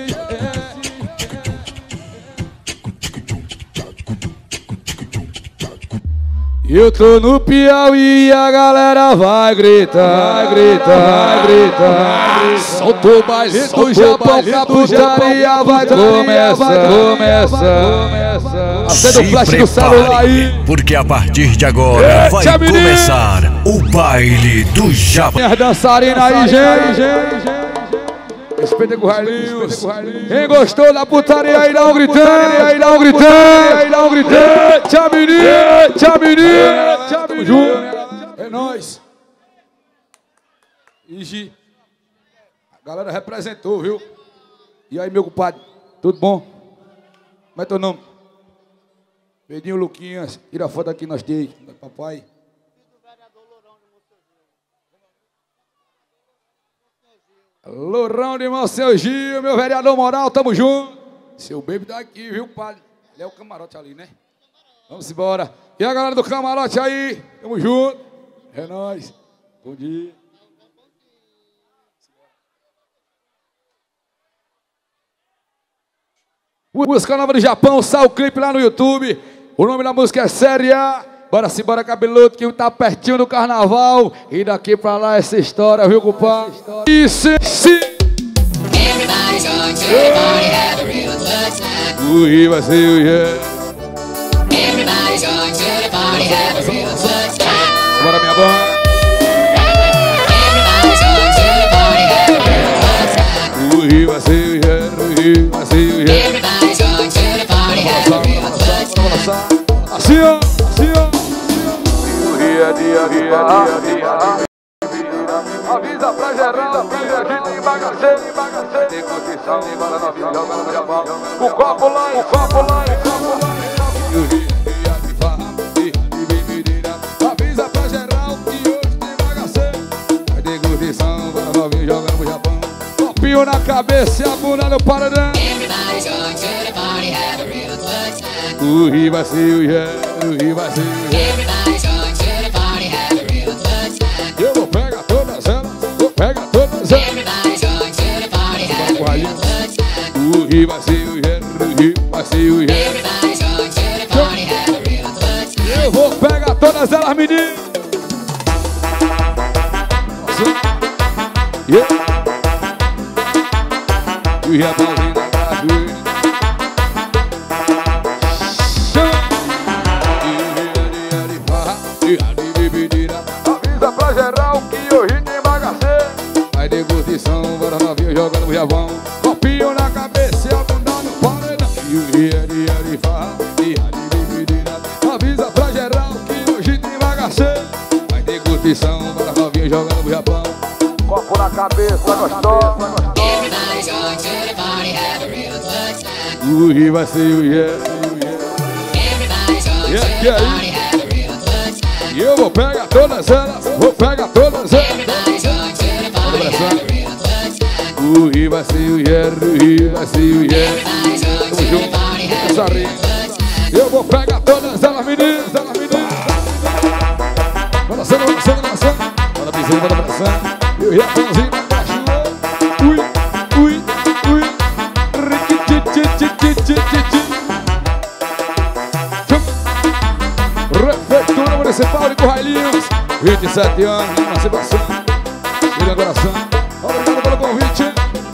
Eu tô no Piauí e a galera vai gritar, vai gritar, vai gritar. Solta o baile do Japão, que a putaria vai começar, vai começar. Acenda o flash do celular aí. Porque a partir de agora vai começar o baile do Japão. Minhas dançarinas aí, gente. Respeita com o Railinhos. Quem gostou da putaria aí, dá um gritando, aí dá um gritando, aí dá um gritando. Tchau, menino, tchau, menino, tchau, menino. É nóis. Igi. A galera representou, viu? E aí, meu compadre, tudo bom? Como é teu nome? Pedinho Luquinhas, tira a foto aqui nós três, papai. Lourão de irmão, seu Gil, meu vereador moral, tamo junto. Seu baby tá aqui, viu, padre? Ele é o camarote ali, né? Vamos embora. E a galera do camarote aí, tamo junto. É nóis. Bom dia. Música nova do Japão, sai o clipe lá no YouTube. O nome da música é Série A. Bora se bora, cabeludo, que tá pertinho do carnaval. E daqui pra lá essa história, viu, compadre? E se, se... O Rio vai ser o yeah. Bora, minha banda. O Rio vai ser o yeah. O Rio vai ser o yeah. Assim, ó. Assim, ó. Dia, dia, dia, dia. Avisa pra geral que a gente tem bagaceiro, bagaceiro. Tem condição, bora nós jogar no Japão. O copo lá, o copo lá, o copo lá. Avisa pra geral que hoje tem bagaceiro. Vai ter condição, bora nós jogar no Japão. Copinho na cabeça e a bunda no paredão. O Rio vai ser o yeah, o Rio vai ser o yeah. Eu vou pegar todas elas, vou pegar todas elas. O Rio vai ser o yeah, o Rio vai ser o yeah. Eu vou pegar todas elas, menino. Yeah. E o Japãozinho da casa. Avisa pra geral que hoje tem bagaceiro. Vai ter curtição, bora novinho jogando o Javão. Copinho na cabeça e a bunda no paredão. E o dia, dia de farra, dia de bebida. Avisa pra geral que hoje tem bagaceiro. Vai ter curtição, bora novinho jogando o Javão. Copo na cabeça, gostosa, gostosa. O Rio vai ser o yeah, o yeah. Yeah, que aí? E eu vou pegar todas elas, vou pegar todas elas. O Rio vai ser o yeah, o Rio vai ser o yeah. Tamo junto, essa rinha. Eu vou pegar todas elas, meninas, elas meninas. Bora sendo, bora sendo, bora sendo. Bora pisando, bora abraçando. E o Japãozinho na caixa. Ui, ui, ui. Prefeitura Municipal de Corrailinhos, vinte e sete anos, emancipação, filho coração. Obrigado pelo convite.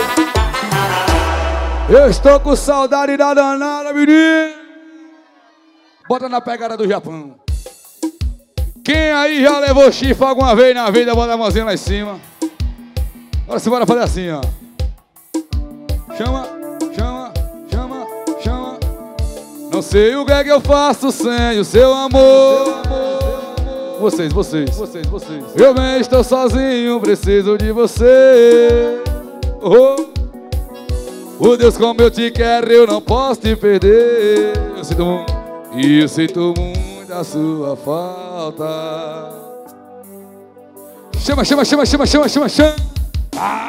Eu estou com saudade da danada, menino. Bota na pegada do Japão. Quem aí já levou chifre alguma vez na vida, bota a mãozinha lá em cima. Agora se bora fazer assim, ó. Chama, chama, chama, chama. Não sei o que é que eu faço sem o seu amor. Vocês, vocês, vocês, vocês. Eu bem estou sozinho, preciso de você. Oh, oh Deus, como eu te quero, eu não posso te perder. Eu sinto muito, e eu sinto muito a sua falta. Chama, chama, chama, chama, chama, chama, chama. Ah.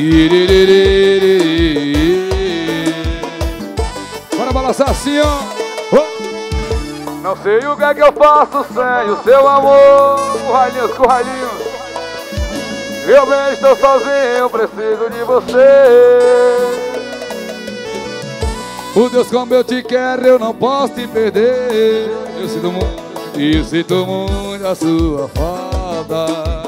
Bora balançar assim, ó. Não sei o que é que eu faço sem o seu amor. Curralinhos, curralinhos. Eu bem estou sozinho, preciso de você. O Deus como eu te quero, eu não posso te perder. Eu sinto muito, eu sinto muito a sua falta.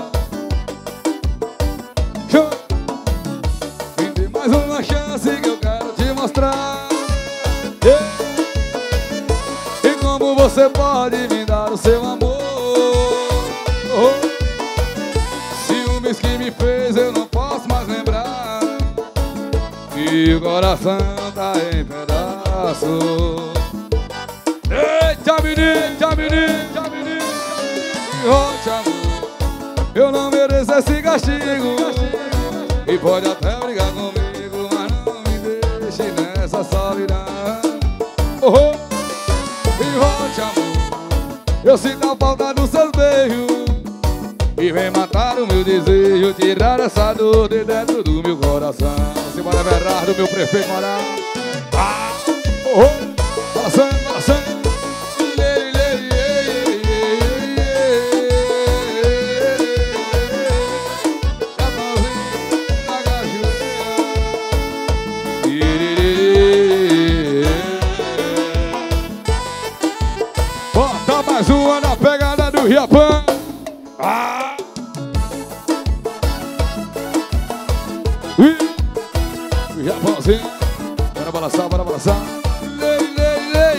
Show! Me dê mais uma chance que eu quero te mostrar. Yeah. E como você pode me dar o seu amor. Oh. Ciúmes que me fez eu não posso mais lembrar. E o coração tá em pedaços. Eita menino, eita menino, eita menino. Oh, te amor, eu não mereço esse castigo. E pode até brigar comigo, mas não me deixe nessa solidão. Oh, oh. E volte, amor, eu sinto a falta dos seus beijos. E vem matar o meu desejo, tirar essa dor de dentro do meu coração. Simbora Everardo, meu prefeito moral. Ah, oh, oh, passando, passando. Lei, lei, lei, lei, Chapãozinho na cachoeira. Bota mais uma na pegada do Riapã. Ah! Ui! O Japãozinho. Bora balançar, bora balançar. Lei, lei, lei,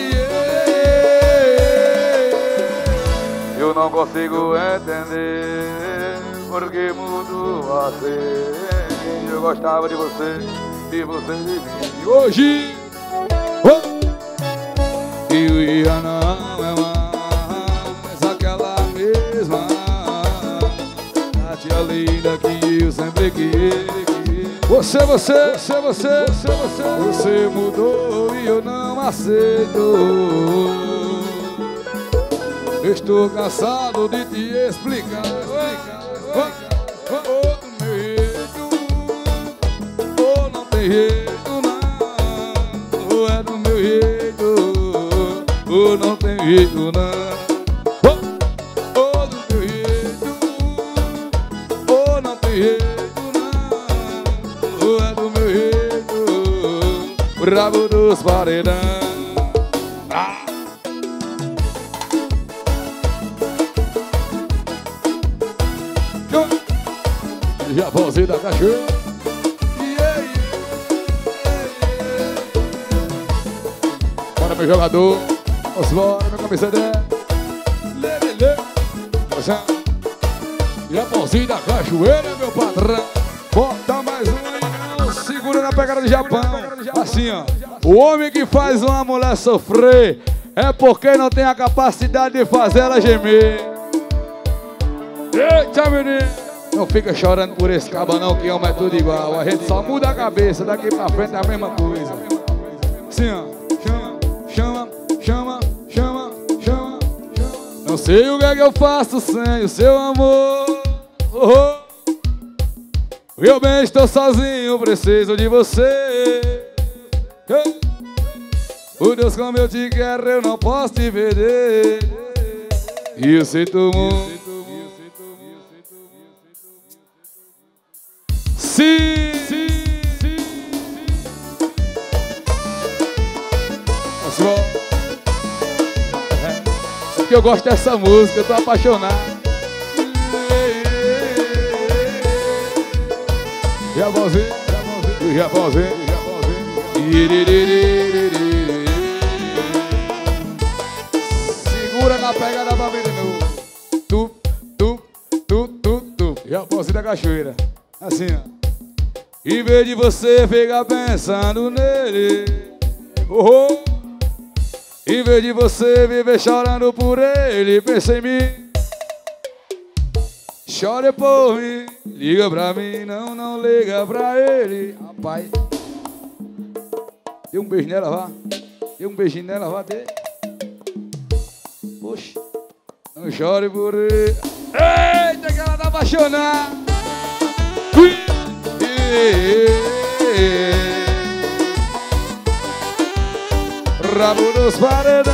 lei. Eu não consigo entender por que mudou assim. Eu gostava de você, de você de mim. E hoje oh, eu ia não é mais aquela mesma tia linda que eu sempre quis. Você, você, você, você, você, você, você mudou e eu não aceito. Estou cansado de te explicar. Oh, do meu jeito, oh, não tem jeito não. Oh, é do meu jeito, oh, não tem jeito não. Rabo dos paredão. Ah. Japãozinho da cachoeira. Yeah, yeah, yeah. Bora, meu jogador. Vamos embora, meu camisa dez. Lê, lê, lê. Japãozinho da cachoeira, meu patrão. Bota mais um aí, não. Segura na pegada do Japão. Assim, ó. O homem que faz uma mulher sofrer é porque não tem a capacidade de fazer ela gemer. Eita, menino. Não fica chorando por esse caba não, que homem é tudo igual. A gente só muda a cabeça, daqui pra frente é a mesma coisa. Assim, ó. Chama, chama, chama, chama, chama, chama. Não sei o que é que eu faço sem o seu amor. Oh, oh. Eu bem estou sozinho, preciso de você. Oh Deus, como eu te quero, eu não posso te perder. E eu sinto muito. Sim, sim, sim. Nossa, é porque eu gosto dessa música, eu tô apaixonado. Japãozinho, Japãozinho, Japãozinho, Japãozinho. Segura na pegada pra vir de novo. Tu, tu, tu, tu, tu. Japãozinho da cachoeira. Assim, ó. Em vez de você ficar pensando nele, oh, oh. Em vez de você viver chorando por ele, pensa em mim. Chore por mim, liga pra mim, não, não liga pra ele. Rapaz, dê um beijo nela, vá. Dê um beijinho nela, vá, dê. Poxa, não chore por ele. Eita, que ela tá apaixonada. Rabo nos paredão.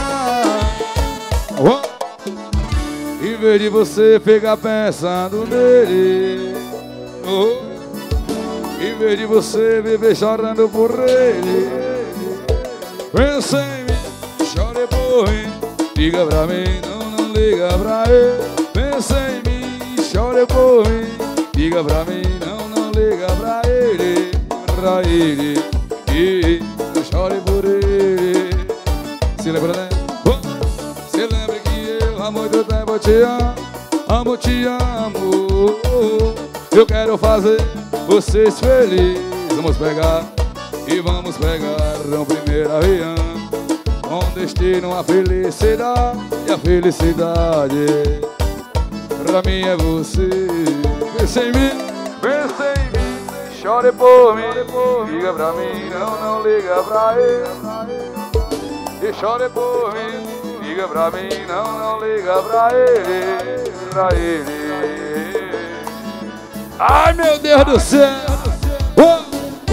Em vez de você ficar pensando nele, oh, em vez de você viver chorando por ele, pensa em mim, chore por mim, liga pra mim, não, não liga pra ele. Pensa em mim, chore por mim, liga pra mim, não, não liga pra ele, pra ele, e eu chore por ele. Se lembra, né? Oh, se lembra que eu há muito tempo te amo, amo, te amo. Eu quero fazer vocês felizes. Vamos pegar e vamos pegar um primeiro avião, com destino a felicidade. E a felicidade pra mim é você. Pensa em mim, pensa em mim, chore por mim, liga pra mim, não, não liga pra ele. E chore por mim, liga pra mim, não, não liga pra ele, pra ele. Ai, meu Deus do céu! Oh!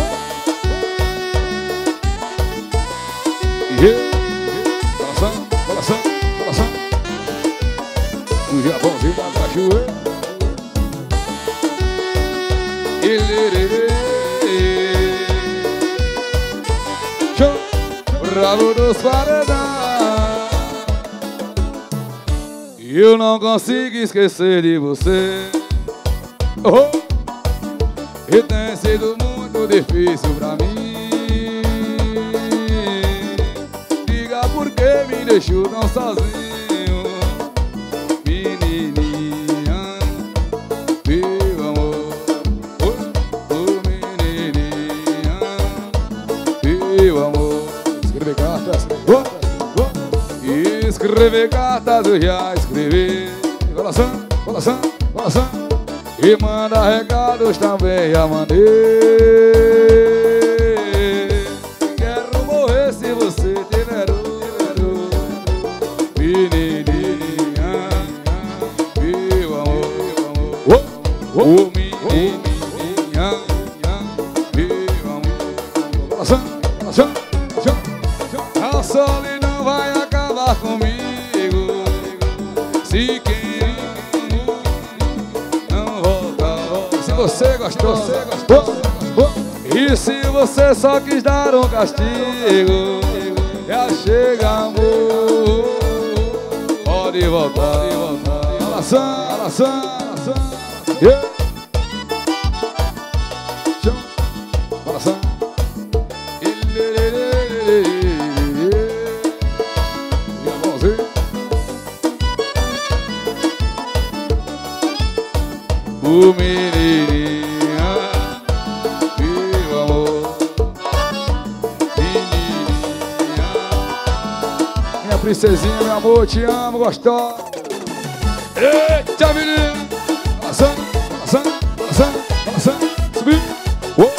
Yeah. Coração, coração, coração. O Japãozinho da cachoeira. Iliriri. Rabo dos paredão. Eu não consigo esquecer de você. Oh, e tem sido muito difícil pra mim. Diga por que me deixou tão sozinho, menininha, meu amor. Oh, oh, menininha, meu amor. Escrever cartas, oh, oh. Escrever cartas eu já escrevi. Coração, coração, coração. E manda recados também já mandei. Quero morrer se você tiver o menininha, meu amor. Oh, oh, menininha, meu amor. Coração, coração. A solidão vai acabar comigo se quem não voltar. Se você gostou, você gostou. E se você só quis dar um castigo, já chega, amor, pode voltar. Alação, alação, alação. Yeah. Coração. O menininha, meu amor, menininha, minha princesinha, meu amor, te amo, gostosa. Eita, menino, passando, passando, passando, passando, subiu. Oh.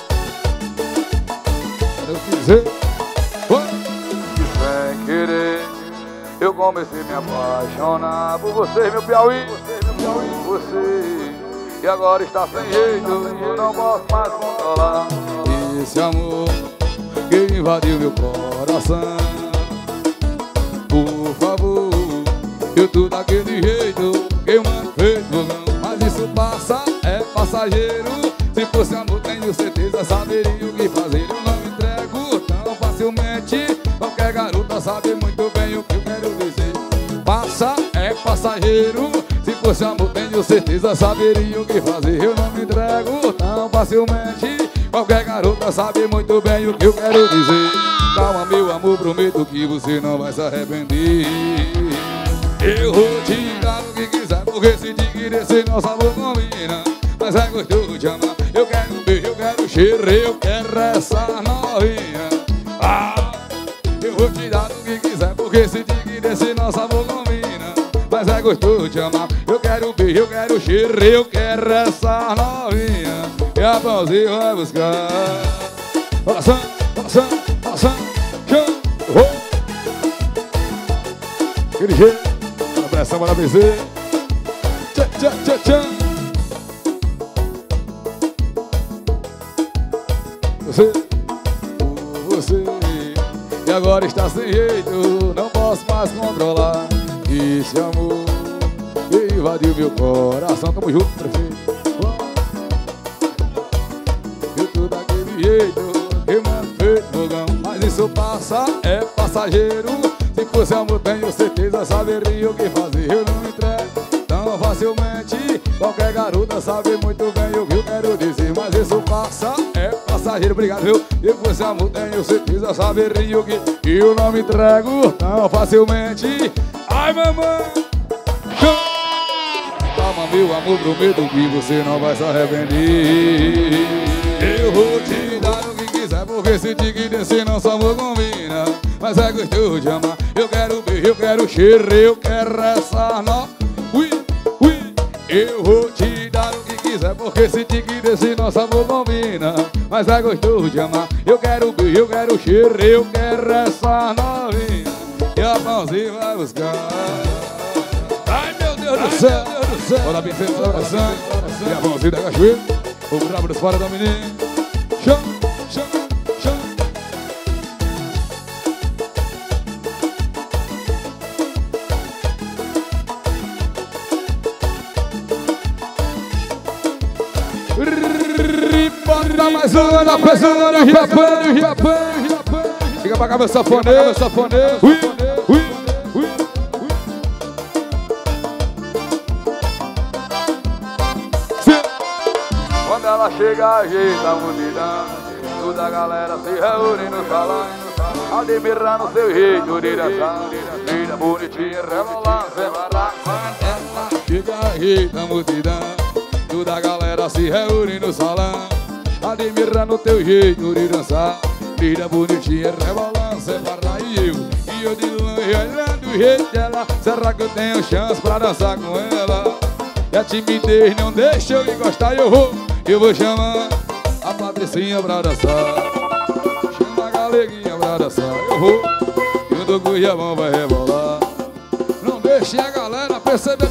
Quero dizer, oh. Sem querer, eu comecei a me apaixonar por você, meu Piauí, você. E agora está sem jeito, eu não posso mais controlar esse amor que invadiu meu coração. Por favor, eu tô daquele jeito que eu mando feito fogão. Mas isso passa, é passageiro. Se fosse amor, tenho certeza, saberia o que fazer. Eu não me entrego tão facilmente. Qualquer garota sabe muito bem o que eu quero dizer. Passa, é passageiro. Se fosse amor, tenho certeza, saberia o que fazer. Eu não me entrego tão facilmente. Qualquer garota sabe muito bem o que eu quero dizer. Calma, meu amor, prometo que você não vai se arrepender. Eu vou te dar o que quiser, porque se te querer, se nosso amor combina. Mas é gostoso de amar. Eu quero um beijo, eu quero cheiro, eu quero essa novinha. Ah, eu vou te dar o que quiser, porque se te querer, se nosso amor combina. Mas é gostoso de amar. Eu quero beijo, eu quero cheiro, eu quero essa novinha. E a pãozinha vai buscar. Coração, coração, coração, show, oh. Aquele jeito, na pressão, bora vencer. Tchã, tchã, tchã, tchã. agora está sem jeito, não posso mais controlar. Esse amor invadiu meu coração. Tamo junto, prefeito. Eu tô daquele jeito, queimando feito fogão. Mas isso passa, é passageiro. Se fosse amor, tenho certeza, saberia o que fazer. Eu não me entrego tão facilmente. Qualquer garota sabe muito bem o que eu quero dizer. Mas isso passa, é passageiro. Obrigado, viu? Se fosse amor, tenho certeza, saberia o que eu não me entrego tão facilmente. Ai, mamãe! Calma, meu amor, prometo que você não vai se arrepender. Eu vou te dar o que quiser, porque se te que descer não só vou combinar. Mas é gostoso de amar. Eu quero beijo, eu quero cheiro, eu quero essa no... Ui, ui. Eu vou te dar o que quiser, porque se te que descer não só vou combinar. Mas é gostoso de amar. Eu quero beijo, eu quero cheiro, eu quero essa novinha. E a mãozinha vai buscar. Ai, meu Deus do céu, meu Deus do céu. Olha a princesa da oração. E a mãozinha da cachoeira. O brabo dos fora da menina. Chão, chão, chão. Bota mais uma na pessoa do Japão, Japão, Japão. Fica pra cá meu safoneiro, meu safoneiro. Ui, ui, ui, ui. Quando ela chega, ajeita a multidão. Toda a galera se reúne no salão, admirando seu jeito de dançar. Vida bonitinha, rebolando, sem parar. Quando ela chega, ajeita a multidão. Toda a galera se reúne no salão, admirando teu jeito de dançar. Vida bonitinha, rebolando, sem parar. E eu, e eu de longe olhando o jeito dela. Será que eu tenho chance pra dançar com ela? E a timidez não deixa eu encostar. Eu vou, eu vou chamar a Patricinha pra dançar. Chama a galeguinha pra dançar. Eu vou, e o do Cuiabão vai rebolar. Não deixe a galera perceber.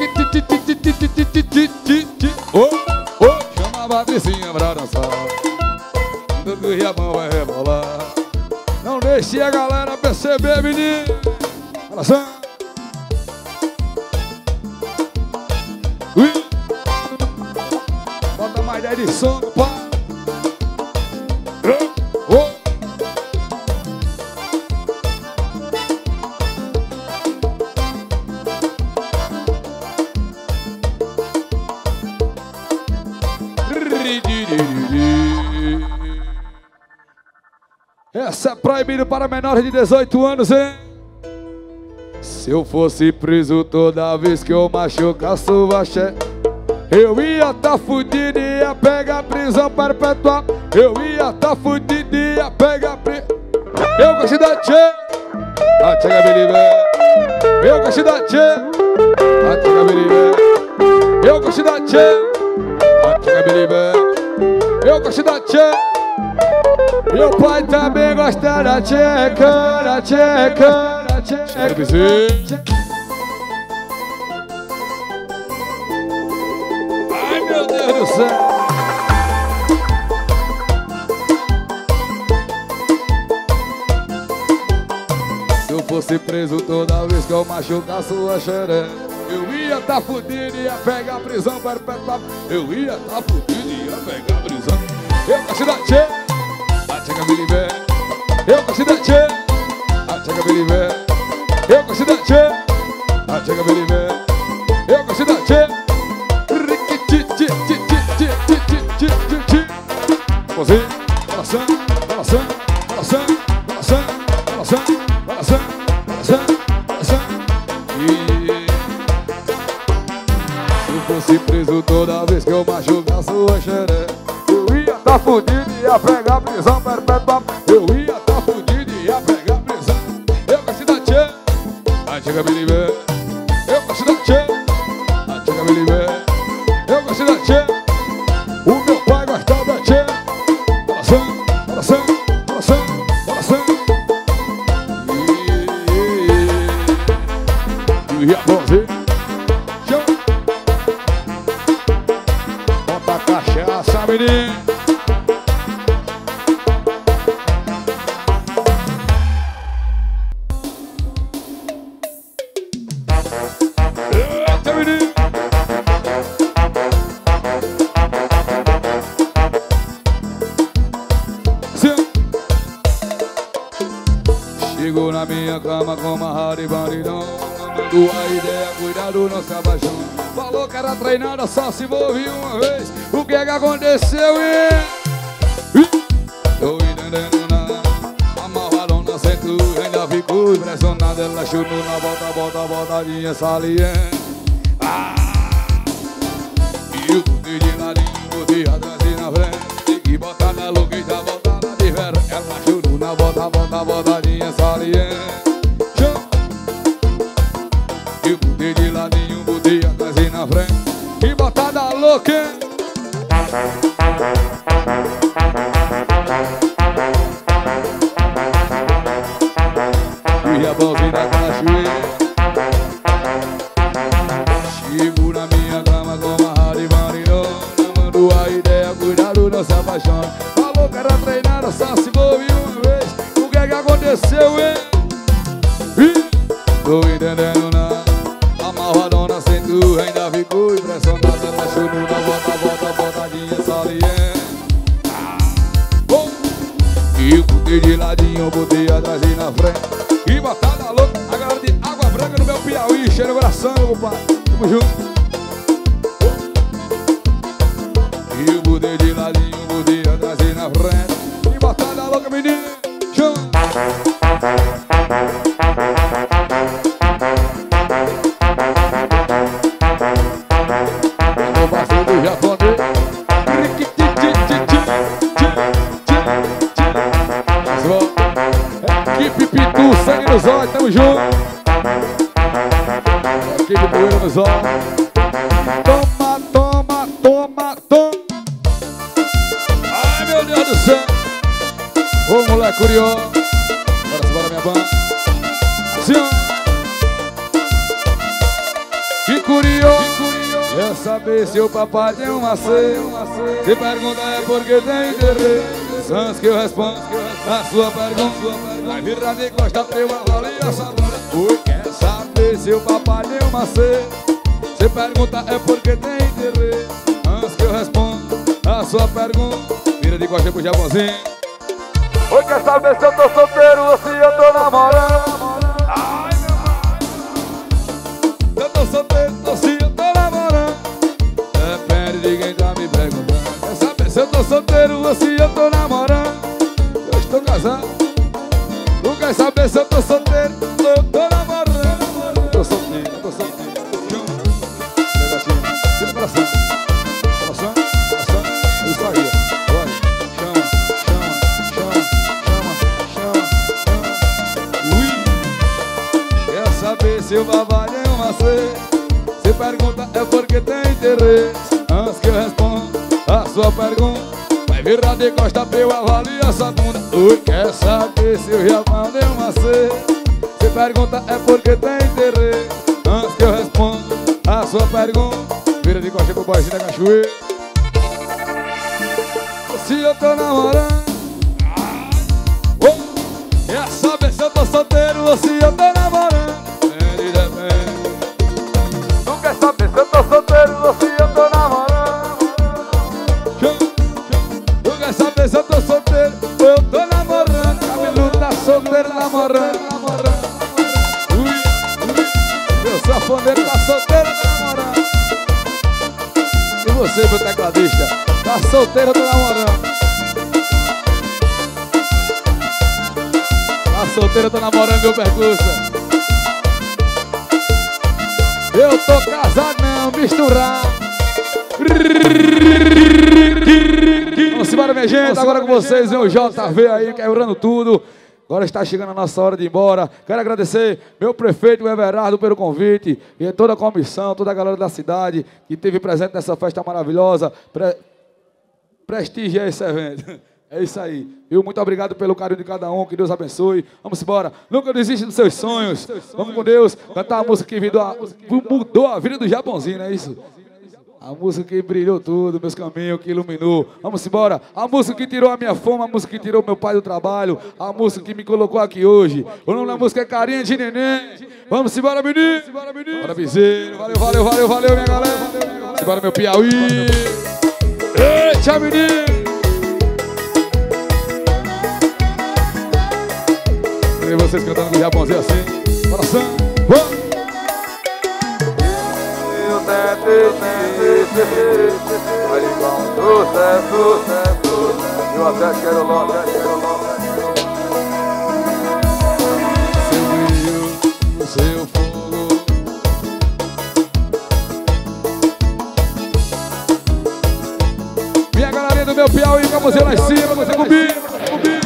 Oh, oh, chama a Patricinha pra dançar. O do Cuiabão vai rebolar. Não deixe a galera perceber, menino. Dançar. Ui. Bota mais dez de som, pai. Oh, oh. Essa é proibida para menores de dezoito anos, hein? Se eu fosse preso toda vez que eu machucasse o axé, eu ia tá fudido e ia pegar prisão perpétua. Eu ia tá fudido e ia pegar prisão. Eu gosto da tchê, a tchega belibe. Eu gosto da tchê, a tchega belibe. Eu gosto da tchê, a tchega belibe. Eu gosto da tchê. Meu pai também gosta da tcheca, da tcheca, da tcheca. Ai, meu Deus do céu. Se eu fosse preso toda vez que eu machucasse a xeré, eu ia tá fudido e ia pegar prisão perpétua. Eu ia tá fudido e ia pegar prisão. Eu gosto da tchê, a tcheca bilibé. Eu gosto da tchê, a tcheca bilibé. Eu gosto da tchê, a tcheca bilibé. Eu gosto da tchê. Você, coração, coração, coração, coração, coração, coração, coração, coração. Se eu fosse preso toda vez que eu machucasse a xeré, eu ia tá fudido e ia pegar prisão perpétua. Eu ia tá fudido e ia pegar prisão. Eu gosto da tchê, a tchê bilibé. Eu gosto da tchê, a tchê bilibé. Eu gosto da tchê. O meu pai gostava da tchê. Coração, coração, coração, coração. E a vozinha. Bota a cachaça, menino. chegou na minha cama com uma rara e bandidão. Mandou a ideia, cuidado, não se abaixou. Falou que era treinada, só se envolveu uma vez. O que é que aconteceu, hein? Tô entendendo nada. Amarraram na cintura, ainda ficou impressionada. Ela chutou na volta, volta, voltadinha saliente. Ah! E eu botei de ladinho, botei atrás e na frente. Que botada louca e já botada de vera. Ela chutou na volta, volta, voltadinha saliente. Eu botei de ladinho, botei atrás e na frente. Que botada louca, hein? E a bolsinha da cachoeira. Chego na minha cama com uma rara e marinona. Mandou a ideia, cuidado, não se apaixona. Falou que era treinada, só se envolveu uma vez. O que é que aconteceu, hein? Tô entendendo nada. Amarradona na cintura, ainda ficou impressionada. Ela chutou na volta, volta, voltadinha saliente. Ah, oh. E eu botei de ladinho, eu botei atrás e na frente. E botada louca, a galera de Água Branca no meu Piauí. Cheiro no coração, meu pai. Tamo junto. E eu botei de ladinho, eu botei atrás e na frente. E botada louca, menina. Chama. Eu passei do japonês. Equipe Pitu, sangue nos olhos, tamo junto. Equipe Poeira nos olhos. Toma, toma, toma, toma. Ai, meu Deus do céu. Ô, moleque curioso. Bora, se bora, minha banda. Assim, ó. Que curioso. Quer saber se o papai tem uma ceia? Se pergunta é porque tem interesse. Antes que eu responda a sua pergunta, vai virar de costa pra eu avaliar essa bunda. Oi, quer saber se o papai tem uma ceia? Se pergunta é porque tem interesse. Antes que eu responda a sua pergunta, vira de costa pro Japonzinho. Oi, quer saber se eu tô solteiro ou se eu tô namorando? Ai, meu pai. Se eu tô solteiro ou se eu tô namorando, depende de quem tá me perguntando. Quer saber se eu tô solteiro ou se eu tô namorando? Eu estou casado. Tu quer saber se eu tô solteiro ou eu tô namorando? Tô solteiro, tô solteiro. Negatinho, tira pra cima. Coração, coração, é isso aí. Olha, chama, chama, chama, chama, chama, chama. Ui. Quer saber se o babado é uma ceia? Se pergunta é porque tem interesse. Antes que eu responda a sua pergunta, vai virar de costa pra eu avaliar essa bunda. Oi, quer saber se eu já mandei uma ceia? Se pergunta é porque tem interesse. Antes que eu responda a sua pergunta, vira de costa pro boizinho da cachoeira. Se eu tô namorando, oh, quer saber se eu tô solteiro ou se eu tô namorando? Depende, depende. Tu quer saber se eu tô solteiro ou se eu tô namorando? Tu quer saber se eu tô solteiro ou eu tô namorando? Cabelo tá solteiro, namorando, namorando. Ui, ui. Meu safoneiro tá solteiro, tá namorando. E você, meu tecladista, tá solteiro, tá namorando? Tá solteiro, tá namorando, meu percurso. Eu tô casado, não, misturar. Vamos embora, minha gente. Agora com vocês, vem o J V aí, quebrando tudo. Agora está chegando a nossa hora de ir embora. Quero agradecer meu prefeito, o Everardo, pelo convite. E toda a comissão, toda a galera da cidade que esteve presente nessa festa maravilhosa. Pre... Prestigiar esse evento. É isso aí. Eu muito obrigado pelo carinho de cada um. Que Deus abençoe. Vamos embora. Nunca desista dos seus sonhos. Vamos com Deus. Cantar a música que mudou a, mudou a vida do Japonzinho, não é isso? A música que brilhou tudo, meus caminhos, que iluminou. Vamos embora. A música que tirou a minha fome, a música que tirou meu pai do trabalho, a música que me colocou aqui hoje. O nome da música é Carinha de Neném. Vamos embora, menino. Bora, Bizeiro. Valeu, valeu, valeu, valeu, minha galera. Vamos embora, meu Piauí. Ei, tchau, menino. vocês cantando com o Japãozinho assim. Coração, vamos! Eu tentei te esquecer, mas igual sucesso, sucesso. Eu até quero logo, até quero logo. Seu brilho, seu fogo. Minha galerinha do meu Piauí, com você lá em cima, você comigo, você comigo.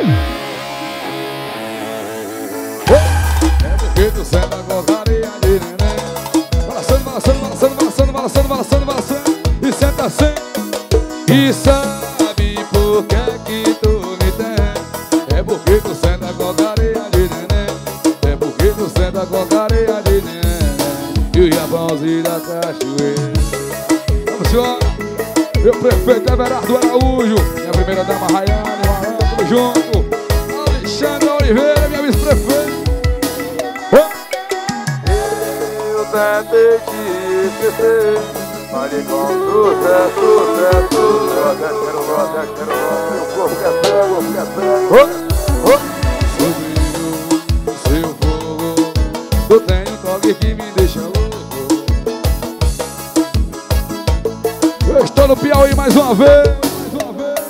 É porque tu senta com carinha de neném. Balançando, balançando, balançando, balançando, balançando, balançando, balançando. E senta assim. E sabe por que que tu me tem? É porque tu senta com carinha de neném. É porque tu senta com carinha de neném. E o Japãozinho da cachoeira. Vamos embora. Meu prefeito Everardo Araújo. Minha primeira dama Rayane, Marão, tamo junto. Alexandre Oliveira, minha vice-prefeita. Eu tentei te esquecer, mas igual sucesso, sucesso. Eu até quero logo, até quero logo. Meu corpo quer pego, o corpo quer pego. Seu brilho, seu fogo. Eu tenho um toque que me deixa louco. Eu estou no Piauí mais uma vez, mais uma vez.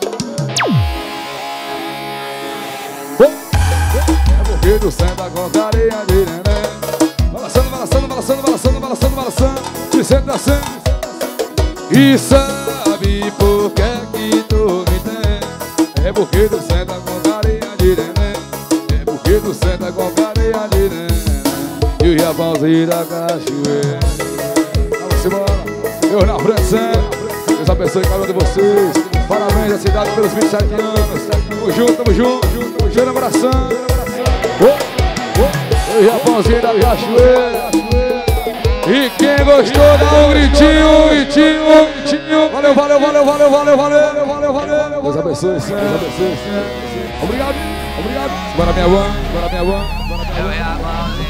É porque tu senta com carinha de neném. Balançando, balançando, balançando, balançando, balançando, balançando. E senta assim. E sabe por que que tu me tem? É porque tu senta com carinha de neném. É porque tu senta com carinha de neném. E o Japãozinho da cachoeira. Vamos embora. Eu na frente. Deus abençoe cada um de vocês. Parabéns à cidade pelos vinte e sete anos. Tamo junto, tamo junto. Tamo junto, abração. Eu e o Japãozinho da cachoeira. E quem gostou, dá um gritinho, gritinho, gritinho. Valeu, valeu, valeu, valeu, valeu, valeu, valeu, valeu. Deus abençoe, Deus abençoe. Obrigado, obrigado. Bora minha van, bora minha van, bora minha van.